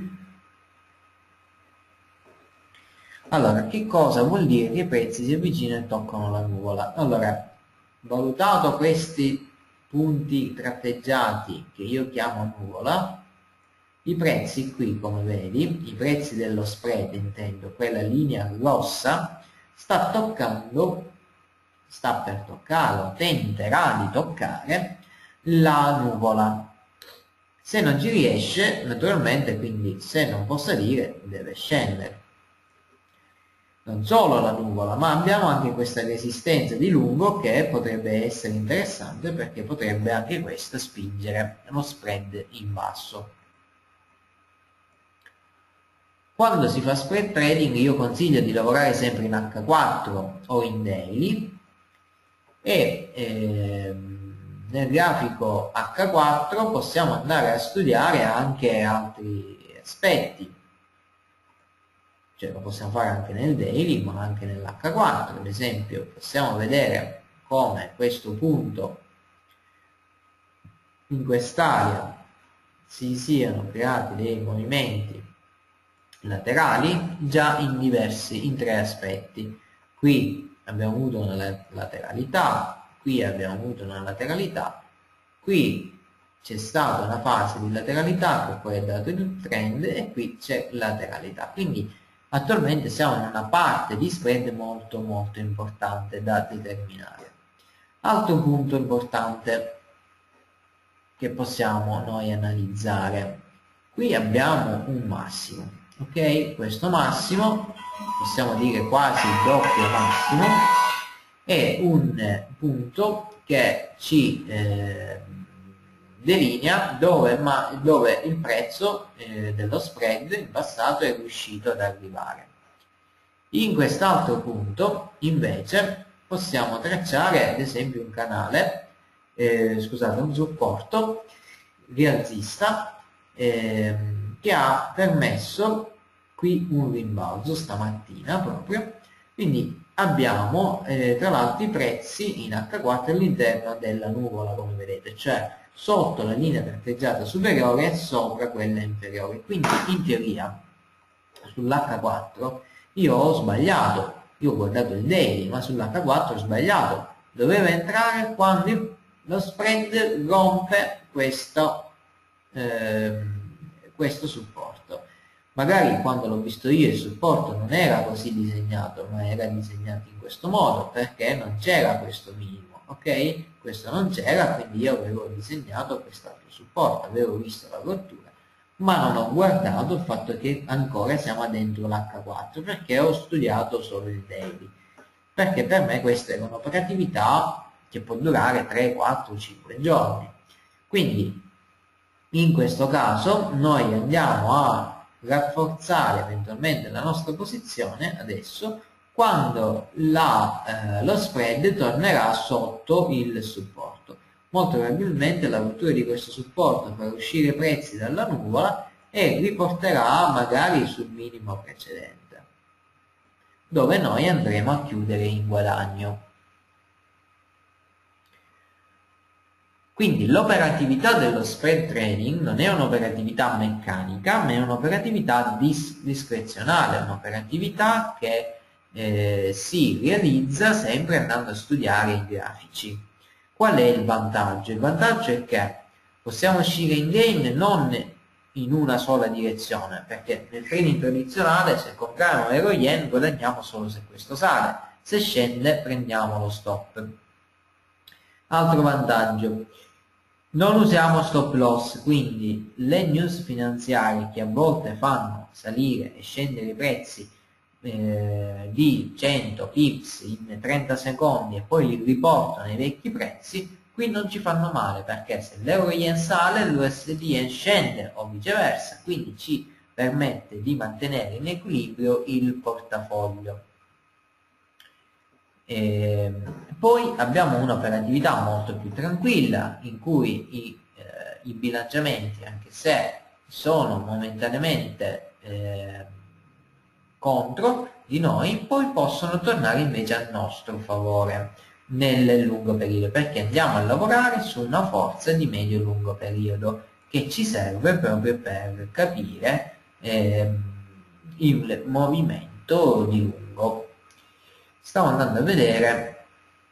Allora, che cosa vuol dire che i prezzi si avvicinano e toccano la nuvola? Allora, valutato questi punti tratteggiati che io chiamo nuvola, i prezzi qui, come vedi, i prezzi dello spread, intendo, quella linea rossa, sta sta per toccare o tenterà di toccare la nuvola. Se non ci riesce, naturalmente, quindi se non può salire, deve scendere. Non solo la nuvola, ma abbiamo anche questa resistenza di lungo che potrebbe essere interessante perché potrebbe anche questa spingere lo spread in basso. Quando si fa spread trading io consiglio di lavorare sempre in H4 o in daily e nel grafico H4 possiamo andare a studiare anche altri aspetti, cioè lo possiamo fare anche nel daily ma anche nell'H4. Ad esempio possiamo vedere come questo punto in quest'area si siano creati dei movimenti laterali già in tre aspetti. Qui abbiamo avuto una lateralità, qui abbiamo avuto una lateralità, qui c'è stata una fase di lateralità che poi ha dato il trend e qui c'è lateralità. Quindi attualmente siamo in una parte di spread molto molto importante da determinare. Altro punto importante che possiamo noi analizzare: qui abbiamo un massimo, ok? Questo massimo, possiamo dire quasi il doppio massimo, è un punto che ci delinea dove il prezzo dello spread in passato è riuscito ad arrivare. In quest'altro punto invece possiamo tracciare ad esempio un canale, un supporto rialzista che ha permesso qui un rimbalzo stamattina proprio. Quindi abbiamo tra l'altro i prezzi in H4 all'interno della nuvola, come vedete, cioè sotto la linea tratteggiata superiore e sopra quella inferiore. Quindi in teoria sull'H4 io ho sbagliato, io ho guardato il daily, ma sull'H4 ho sbagliato, dovevo entrare quando lo spread rompe questo supporto. Magari quando l'ho visto io il supporto non era così disegnato, ma era disegnato in questo modo perché non c'era questo minimo, ok? Questo non c'era, quindi io avevo disegnato quest'altro supporto, avevo visto la rottura, ma non ho guardato il fatto che ancora siamo dentro l'H4 perché ho studiato solo il daily, perché per me questa è un'operatività che può durare 3, 4, 5 giorni. Quindi in questo caso noi andiamo a rafforzare eventualmente la nostra posizione adesso quando lo spread tornerà sotto il supporto. Molto probabilmente la rottura di questo supporto farà uscire i prezzi dalla nuvola e riporterà magari sul minimo precedente, dove noi andremo a chiudere in guadagno. Quindi l'operatività dello spread trading non è un'operatività meccanica, ma è un'operatività discrezionale, un'operatività che si realizza sempre andando a studiare i grafici. Qual è il vantaggio? Il vantaggio è che possiamo uscire in gain non in una sola direzione, perché nel trading tradizionale se compriamo euro yen guadagniamo solo se questo sale, se scende prendiamo lo stop. Altro vantaggio: non usiamo stop loss, quindi le news finanziarie che a volte fanno salire e scendere i prezzi di 100 pips in 30 secondi e poi li riportano ai vecchi prezzi, qui non ci fanno male, perché se l'euro yen sale l'USD yen scende o viceversa, quindi ci permette di mantenere in equilibrio il portafoglio. Poi abbiamo un'operatività molto più tranquilla in cui i bilanciamenti, anche se sono momentaneamente contro di noi, poi possono tornare invece a nostro favore nel lungo periodo, perché andiamo a lavorare su una forza di medio-lungo periodo che ci serve proprio per capire il movimento di lungo. Stavo andando a vedere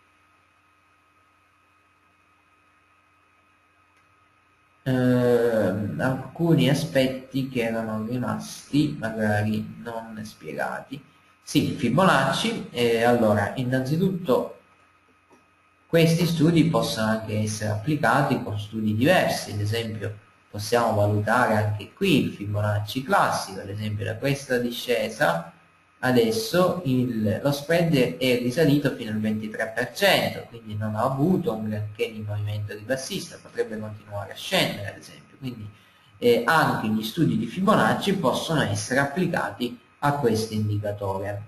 alcuni aspetti che erano rimasti magari non spiegati. Sì, Fibonacci, allora innanzitutto Questi studi possono anche essere applicati con studi diversi, ad esempio possiamo valutare anche qui il Fibonacci classico, ad esempio da questa discesa adesso lo spread è risalito fino al 23%, quindi non ha avuto un granché di movimento ribassista, potrebbe continuare a scendere ad esempio, quindi anche gli studi di Fibonacci possono essere applicati a questo indicatore.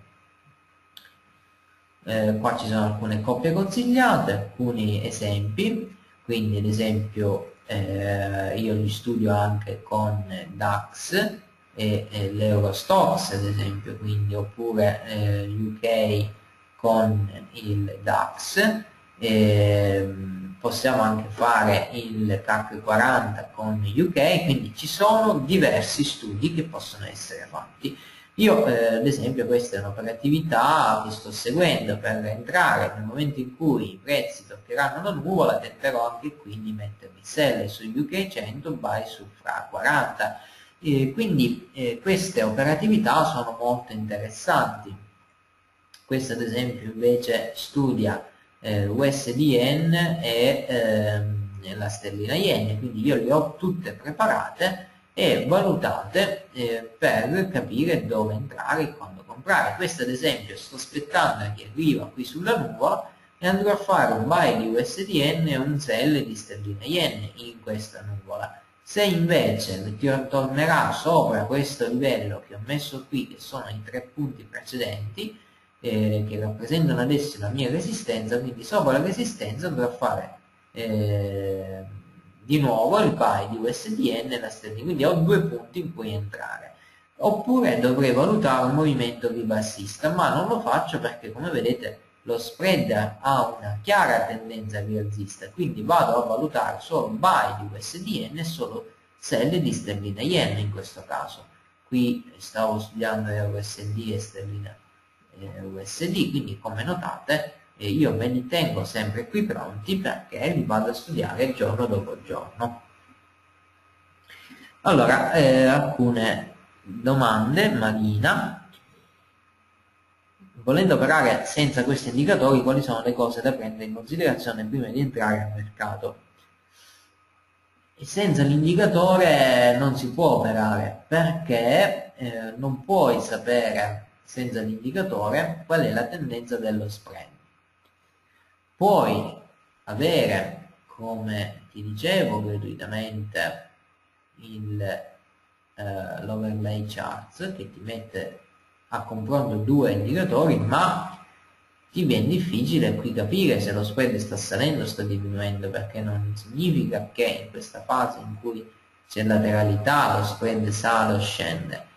Qua ci sono alcune coppie consigliate, alcuni esempi, quindi ad esempio io li studio anche con DAX e l'Eurostoxx ad esempio, quindi oppure UK con il DAX, possiamo anche fare il CAC 40 con UK, quindi ci sono diversi studi che possono essere fatti. Io ad esempio questa è un'operatività che sto seguendo per entrare nel momento in cui i prezzi toccheranno la nuvola, tenterò anche qui di mettermi sell su UK 100, buy su FRA 40. Quindi queste operatività sono molto interessanti. Questa ad esempio invece studia USDN e la sterlina yen, quindi io le ho tutte preparate e valutate per capire dove entrare e quando comprare. Questo ad esempio sto aspettando che arriva qui sulla nuvola e andrò a fare un buy di USDN e un sell di sterlina yen in questa nuvola. Se invece tornerà sopra questo livello che ho messo qui, che sono i 3 punti precedenti, che rappresentano adesso la mia resistenza, quindi sopra la resistenza andrò a fare di nuovo il buy di USDN e la sterlina, quindi ho 2 punti in cui entrare. Oppure dovrei valutare un movimento ribassista, ma non lo faccio perché come vedete lo spread ha una chiara tendenza rialzista, quindi vado a valutare solo buy di USDN e solo sell di sterlina yen in questo caso. Qui stavo studiando USD e sterlina USD, quindi come notate io me li tengo sempre qui pronti perché li vado a studiare giorno dopo giorno. Allora, alcune domande. Marina: volendo operare senza questi indicatori, quali sono le cose da prendere in considerazione prima di entrare al mercato? E senza l'indicatore non si può operare perché non puoi sapere senza l'indicatore qual è la tendenza dello spread. Puoi avere, come ti dicevo, gratuitamente l'overlay charts che ti mette a confronto 2 indicatori, ma ti viene difficile qui capire se lo spread sta salendo o sta diminuendo, perché non significa che in questa fase in cui c'è lateralità lo spread sale o scende.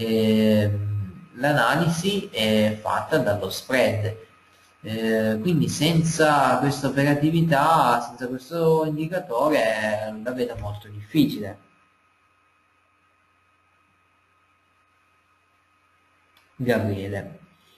L'analisi è fatta dallo spread, quindi senza questa operatività, senza questo indicatore la vedo molto difficile. Gabriele: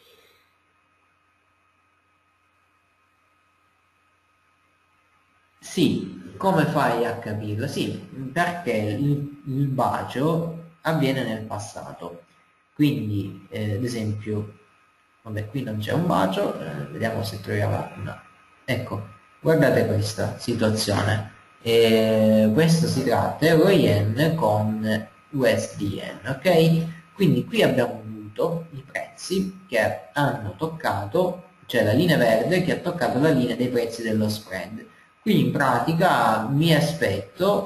sì, come fai a capirlo? Sì, perché il bacio avviene nel passato, quindi ad esempio, vabbè, qui non c'è un bacio, vediamo se troviamo una. Ecco, guardate questa situazione, questo si tratta euro yen con USD yen, ok? Quindi qui abbiamo avuto i prezzi che hanno toccato, cioè la linea verde che ha toccato la linea dei prezzi dello spread. Qui in pratica mi aspetto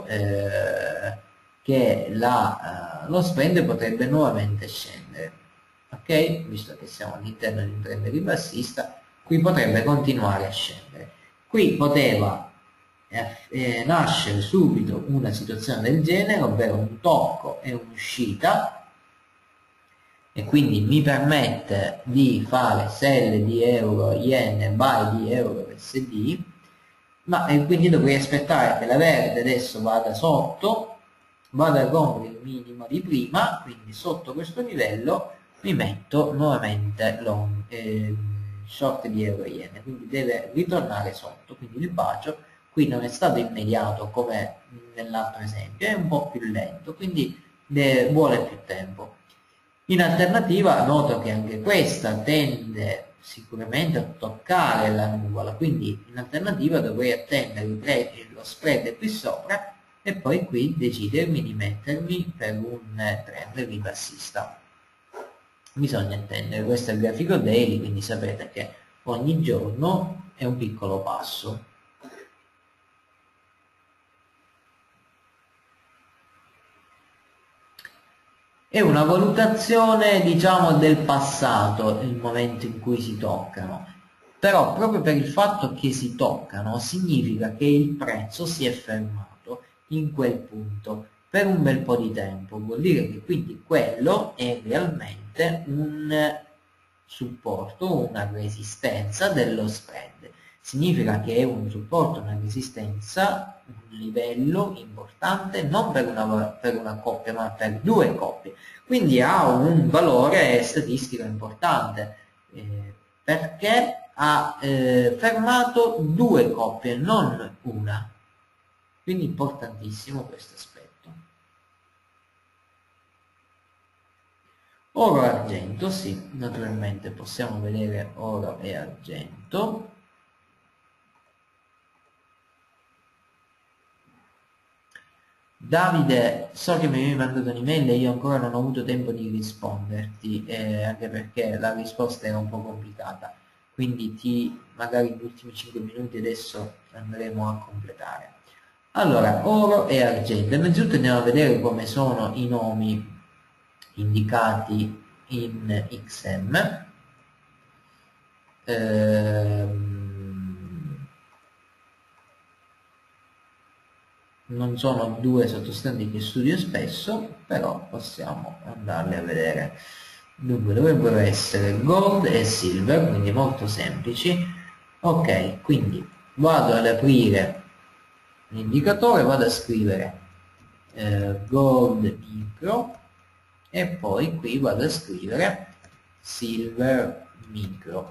che lo spread potrebbe nuovamente scendere, ok? Visto che siamo all'interno di un trend ribassista, qui potrebbe continuare a scendere. Qui poteva nascere subito una situazione del genere, ovvero un tocco e un'uscita, e quindi mi permette di fare sell di euro yen e buy di euro USD, ma quindi dovrei aspettare che la verde adesso vada sotto, vada a rompere il minimo di prima, quindi sotto questo livello mi metto nuovamente short di euro yen, quindi deve ritornare sotto, quindi il bacio qui non è stato immediato come nell'altro esempio, è un po' più lento, quindi vuole più tempo. In alternativa noto che anche questa tende sicuramente a toccare la nuvola, quindi in alternativa dovrei attendere lo spread qui sopra e poi qui decidermi di mettermi per un trend ribassista. Bisogna attendere, questo è il grafico daily, quindi sapete che ogni giorno è un piccolo passo. È una valutazione, diciamo, del passato il momento in cui si toccano, però proprio per il fatto che si toccano significa che il prezzo si è fermato in quel punto per un bel po' di tempo, vuol dire che quindi quello è realmente un supporto, una resistenza dello spread. Significa che è un supporto, una resistenza, un livello importante non per una coppia ma per due coppie, quindi ha un valore statistico importante perché ha fermato due coppie, non una, quindi importantissimo questo aspetto. Oro e argento, sì, naturalmente possiamo vedere oro e argento. Davide, so che mi avevi mandato un'email e io ancora non ho avuto tempo di risponderti, anche perché la risposta era un po' complicata, quindi magari gli ultimi 5 minuti adesso andremo a completare. Allora, oro e argento. Innanzitutto andiamo a vedere come sono i nomi indicati in XM. Non sono due sottostanti che studio spesso, però possiamo andarli a vedere. Dunque dovrebbero essere gold e silver, quindi molto semplici. Ok, quindi vado ad aprire l'indicatore, vado a scrivere gold micro e poi qui vado a scrivere silver micro.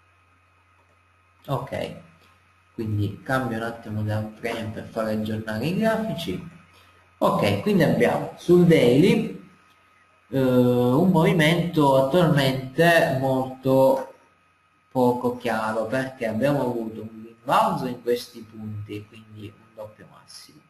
Ok, quindi cambio un attimo da frame per far aggiornare i grafici. Ok, quindi abbiamo sul daily un movimento attualmente molto poco chiaro perché abbiamo avuto un rimbalzo in questi punti, quindi un doppio massimo.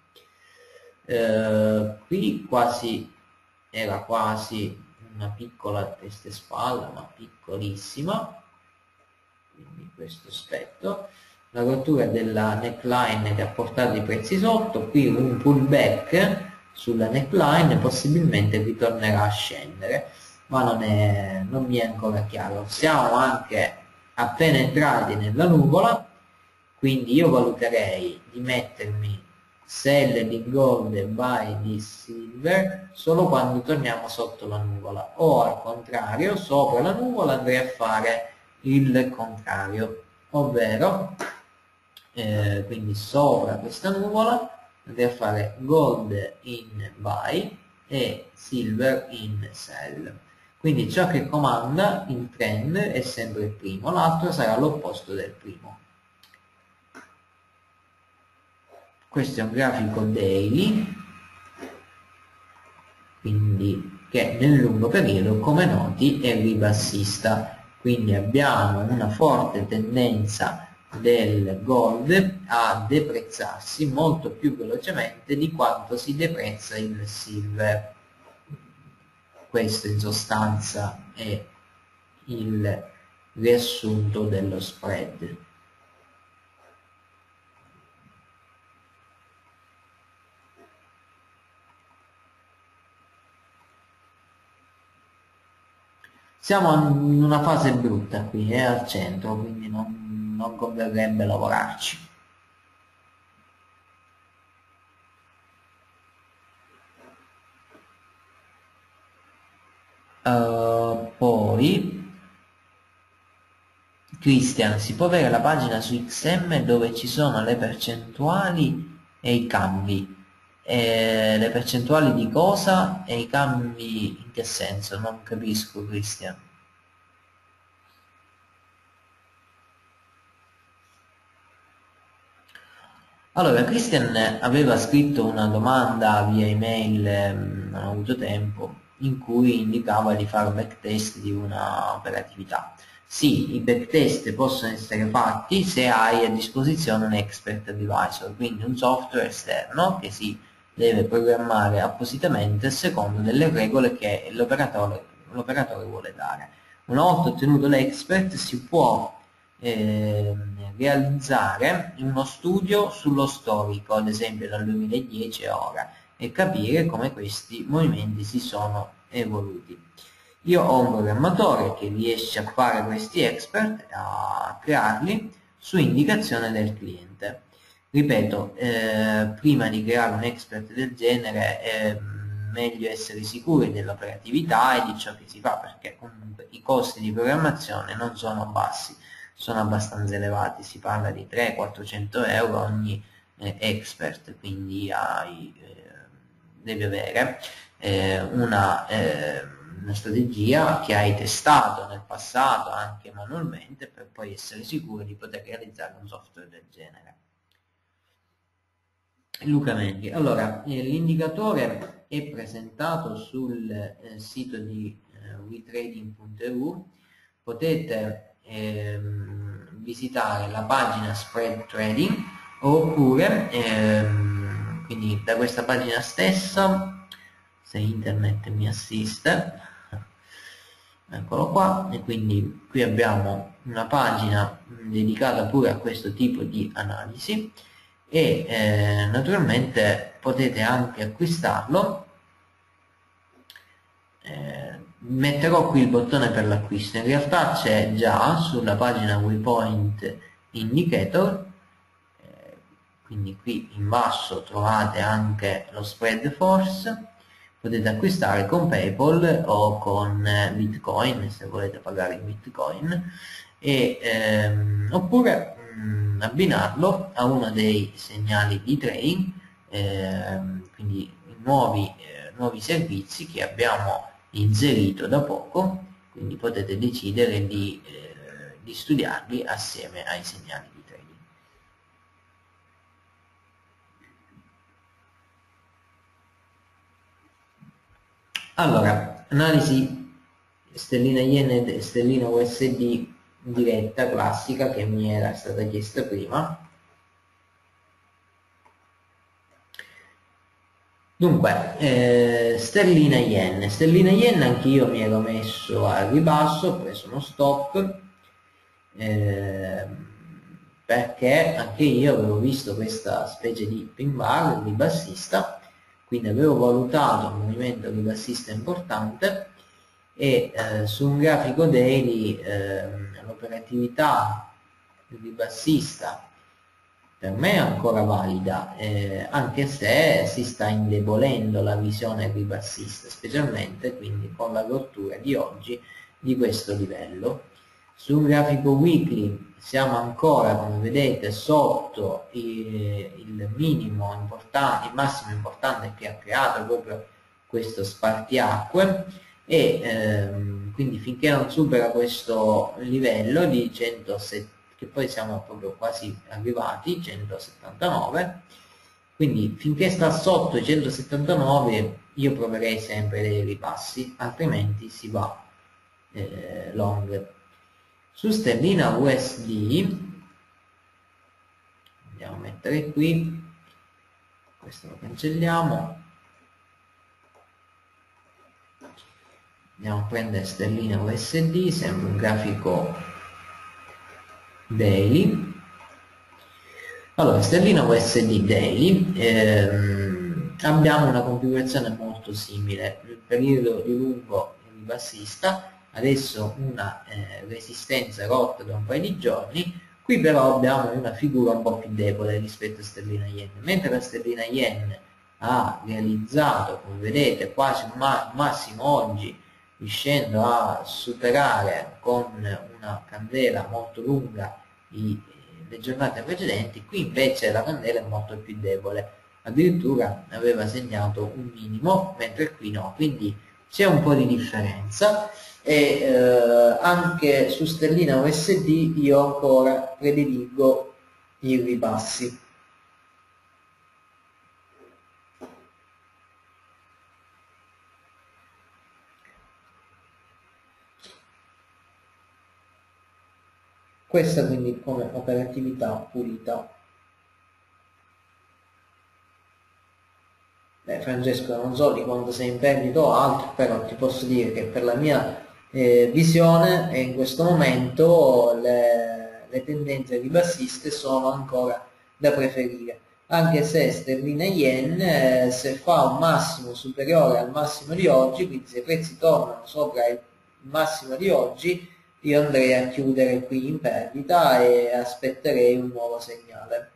Qui era quasi una piccola testa e spalla, ma piccolissima, quindi questo aspetto, la rottura della neckline che ha portato i prezzi sotto, qui un pullback sulla neckline, possibilmente ritornerà a scendere, ma non mi è ancora chiaro. Siamo anche appena entrati nella nuvola, quindi io valuterei di mettermi sell di gold e buy di silver solo quando torniamo sotto la nuvola, o al contrario sopra la nuvola andrei a fare il contrario, ovvero quindi sopra questa nuvola andrei a fare gold in buy e silver in sell. Quindi ciò che comanda il trend è sempre il primo, l'altro sarà l'opposto del primo. Questo è un grafico daily, quindi che nel lungo periodo, come noti, è ribassista. Quindi abbiamo una forte tendenza del gold a deprezzarsi molto più velocemente di quanto si deprezza il silver. Questo in sostanza è il riassunto dello spread. Siamo in una fase brutta qui, è al centro, quindi non converrebbe lavorarci. Poi Christian, si può avere la pagina su XM dove ci sono le percentuali e i cambi? Le percentuali di cosa e i cambi in che senso? Non capisco, Christian. Allora, Christian aveva scritto una domanda via email, non ho avuto tempo, in cui indicava di fare un backtest di una operatività. Sì, i backtest possono essere fatti se hai a disposizione un expert advisor, quindi un software esterno che si deve programmare appositamente secondo delle regole che l'operatore vuole dare. Una volta ottenuto l'expert si può realizzare uno studio sullo storico, ad esempio dal 2010 a ora, e capire come questi movimenti si sono evoluti. Io ho un programmatore che riesce a fare questi expert, a crearli su indicazione del cliente. Ripeto, prima di creare un expert del genere è meglio essere sicuri dell'operatività e di ciò che si fa, perché comunque i costi di programmazione non sono bassi, sono abbastanza elevati, si parla di 300-400 euro ogni expert, quindi devi avere una strategia che hai testato nel passato anche manualmente per poi essere sicuro di poter realizzare un software del genere. Luca Menghi. Allora, l'indicatore è presentato sul sito di wetrading.eu, potete visitare la pagina Spread Trading oppure quindi da questa pagina stessa, se internet mi assiste, eccolo qua, e quindi qui abbiamo una pagina dedicata pure a questo tipo di analisi e naturalmente potete anche acquistarlo. Metterò qui il bottone per l'acquisto, in realtà c'è già sulla pagina Waypoint Indicator, quindi qui in basso trovate anche lo spread force, potete acquistare con PayPal o con Bitcoin se volete pagare in Bitcoin, e oppure abbinarlo a uno dei segnali di trading, quindi nuovi servizi che abbiamo inserito da poco, quindi potete decidere di studiarli assieme ai segnali di trading. Allora, analisi stellina yen e stellina USD diretta classica che mi era stata chiesta prima. Dunque, stellina yen anch'io mi ero messo al ribasso, ho preso uno stop, perché anche io avevo visto questa specie di pin bar ribassista, quindi avevo valutato un movimento ribassista importante e su un grafico daily l'operatività ribassista per me è ancora valida, anche se si sta indebolendo la visione ribassista, specialmente quindi con la rottura di oggi di questo livello. Sul grafico weekly siamo ancora, come vedete, sotto il minimo importante, il massimo importante che ha creato proprio questo spartiacque, e quindi finché non supera questo livello di 170, che poi siamo proprio quasi arrivati, 179, quindi finché sta sotto i 179 io proverei sempre dei ripassi, altrimenti si va long. Su stellina USD andiamo a mettere qui, questo lo cancelliamo, andiamo a prendere stellina USD, sempre un grafico daily. Allora, stellina USD daily, abbiamo una configurazione molto simile, il periodo di lungo ribassista, adesso una resistenza rotta da un paio di giorni, qui però abbiamo una figura un po' più debole rispetto a stellina yen, mentre la stellina yen ha realizzato, come vedete, quasi un massimo oggi, riuscendo a superare con una candela molto lunga le giornate precedenti, qui invece la candela è molto più debole, addirittura aveva segnato un minimo, mentre qui no, quindi c'è un po' di differenza, e anche su stellina USD io ancora prediligo i ribassi. Questa quindi come operatività pulita. Francesco, non so di quanto sei in perdita o altro, però ti posso dire che per la mia visione in questo momento le tendenze ribassiste sono ancora da preferire, anche se sterlina e yen se fa un massimo superiore al massimo di oggi, quindi se i prezzi tornano sopra il massimo di oggi, io andrei a chiudere qui in perdita e aspetterei un nuovo segnale.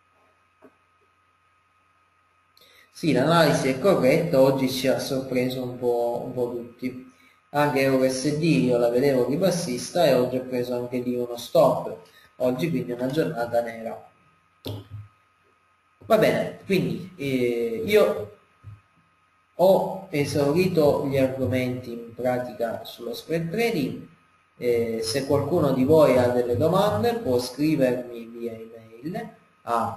Sì, l'analisi è corretta, oggi ci ha sorpreso un po' tutti. Anche EURSD io la vedevo ribassista e oggi ho preso anche lì uno stop. Oggi quindi è una giornata nera. Va bene, quindi io ho esaurito gli argomenti in pratica sullo spread trading. Se qualcuno di voi ha delle domande può scrivermi via email a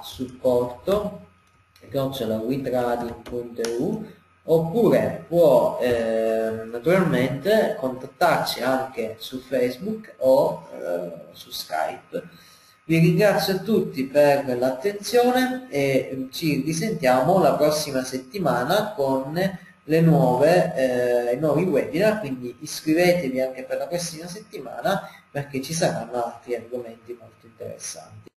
supporto@witrading.eu oppure può naturalmente contattarci anche su Facebook o su Skype. Vi ringrazio a tutti per l'attenzione e ci risentiamo la prossima settimana con i nuovi webinar, quindi iscrivetevi anche per la prossima settimana perché ci saranno altri argomenti molto interessanti.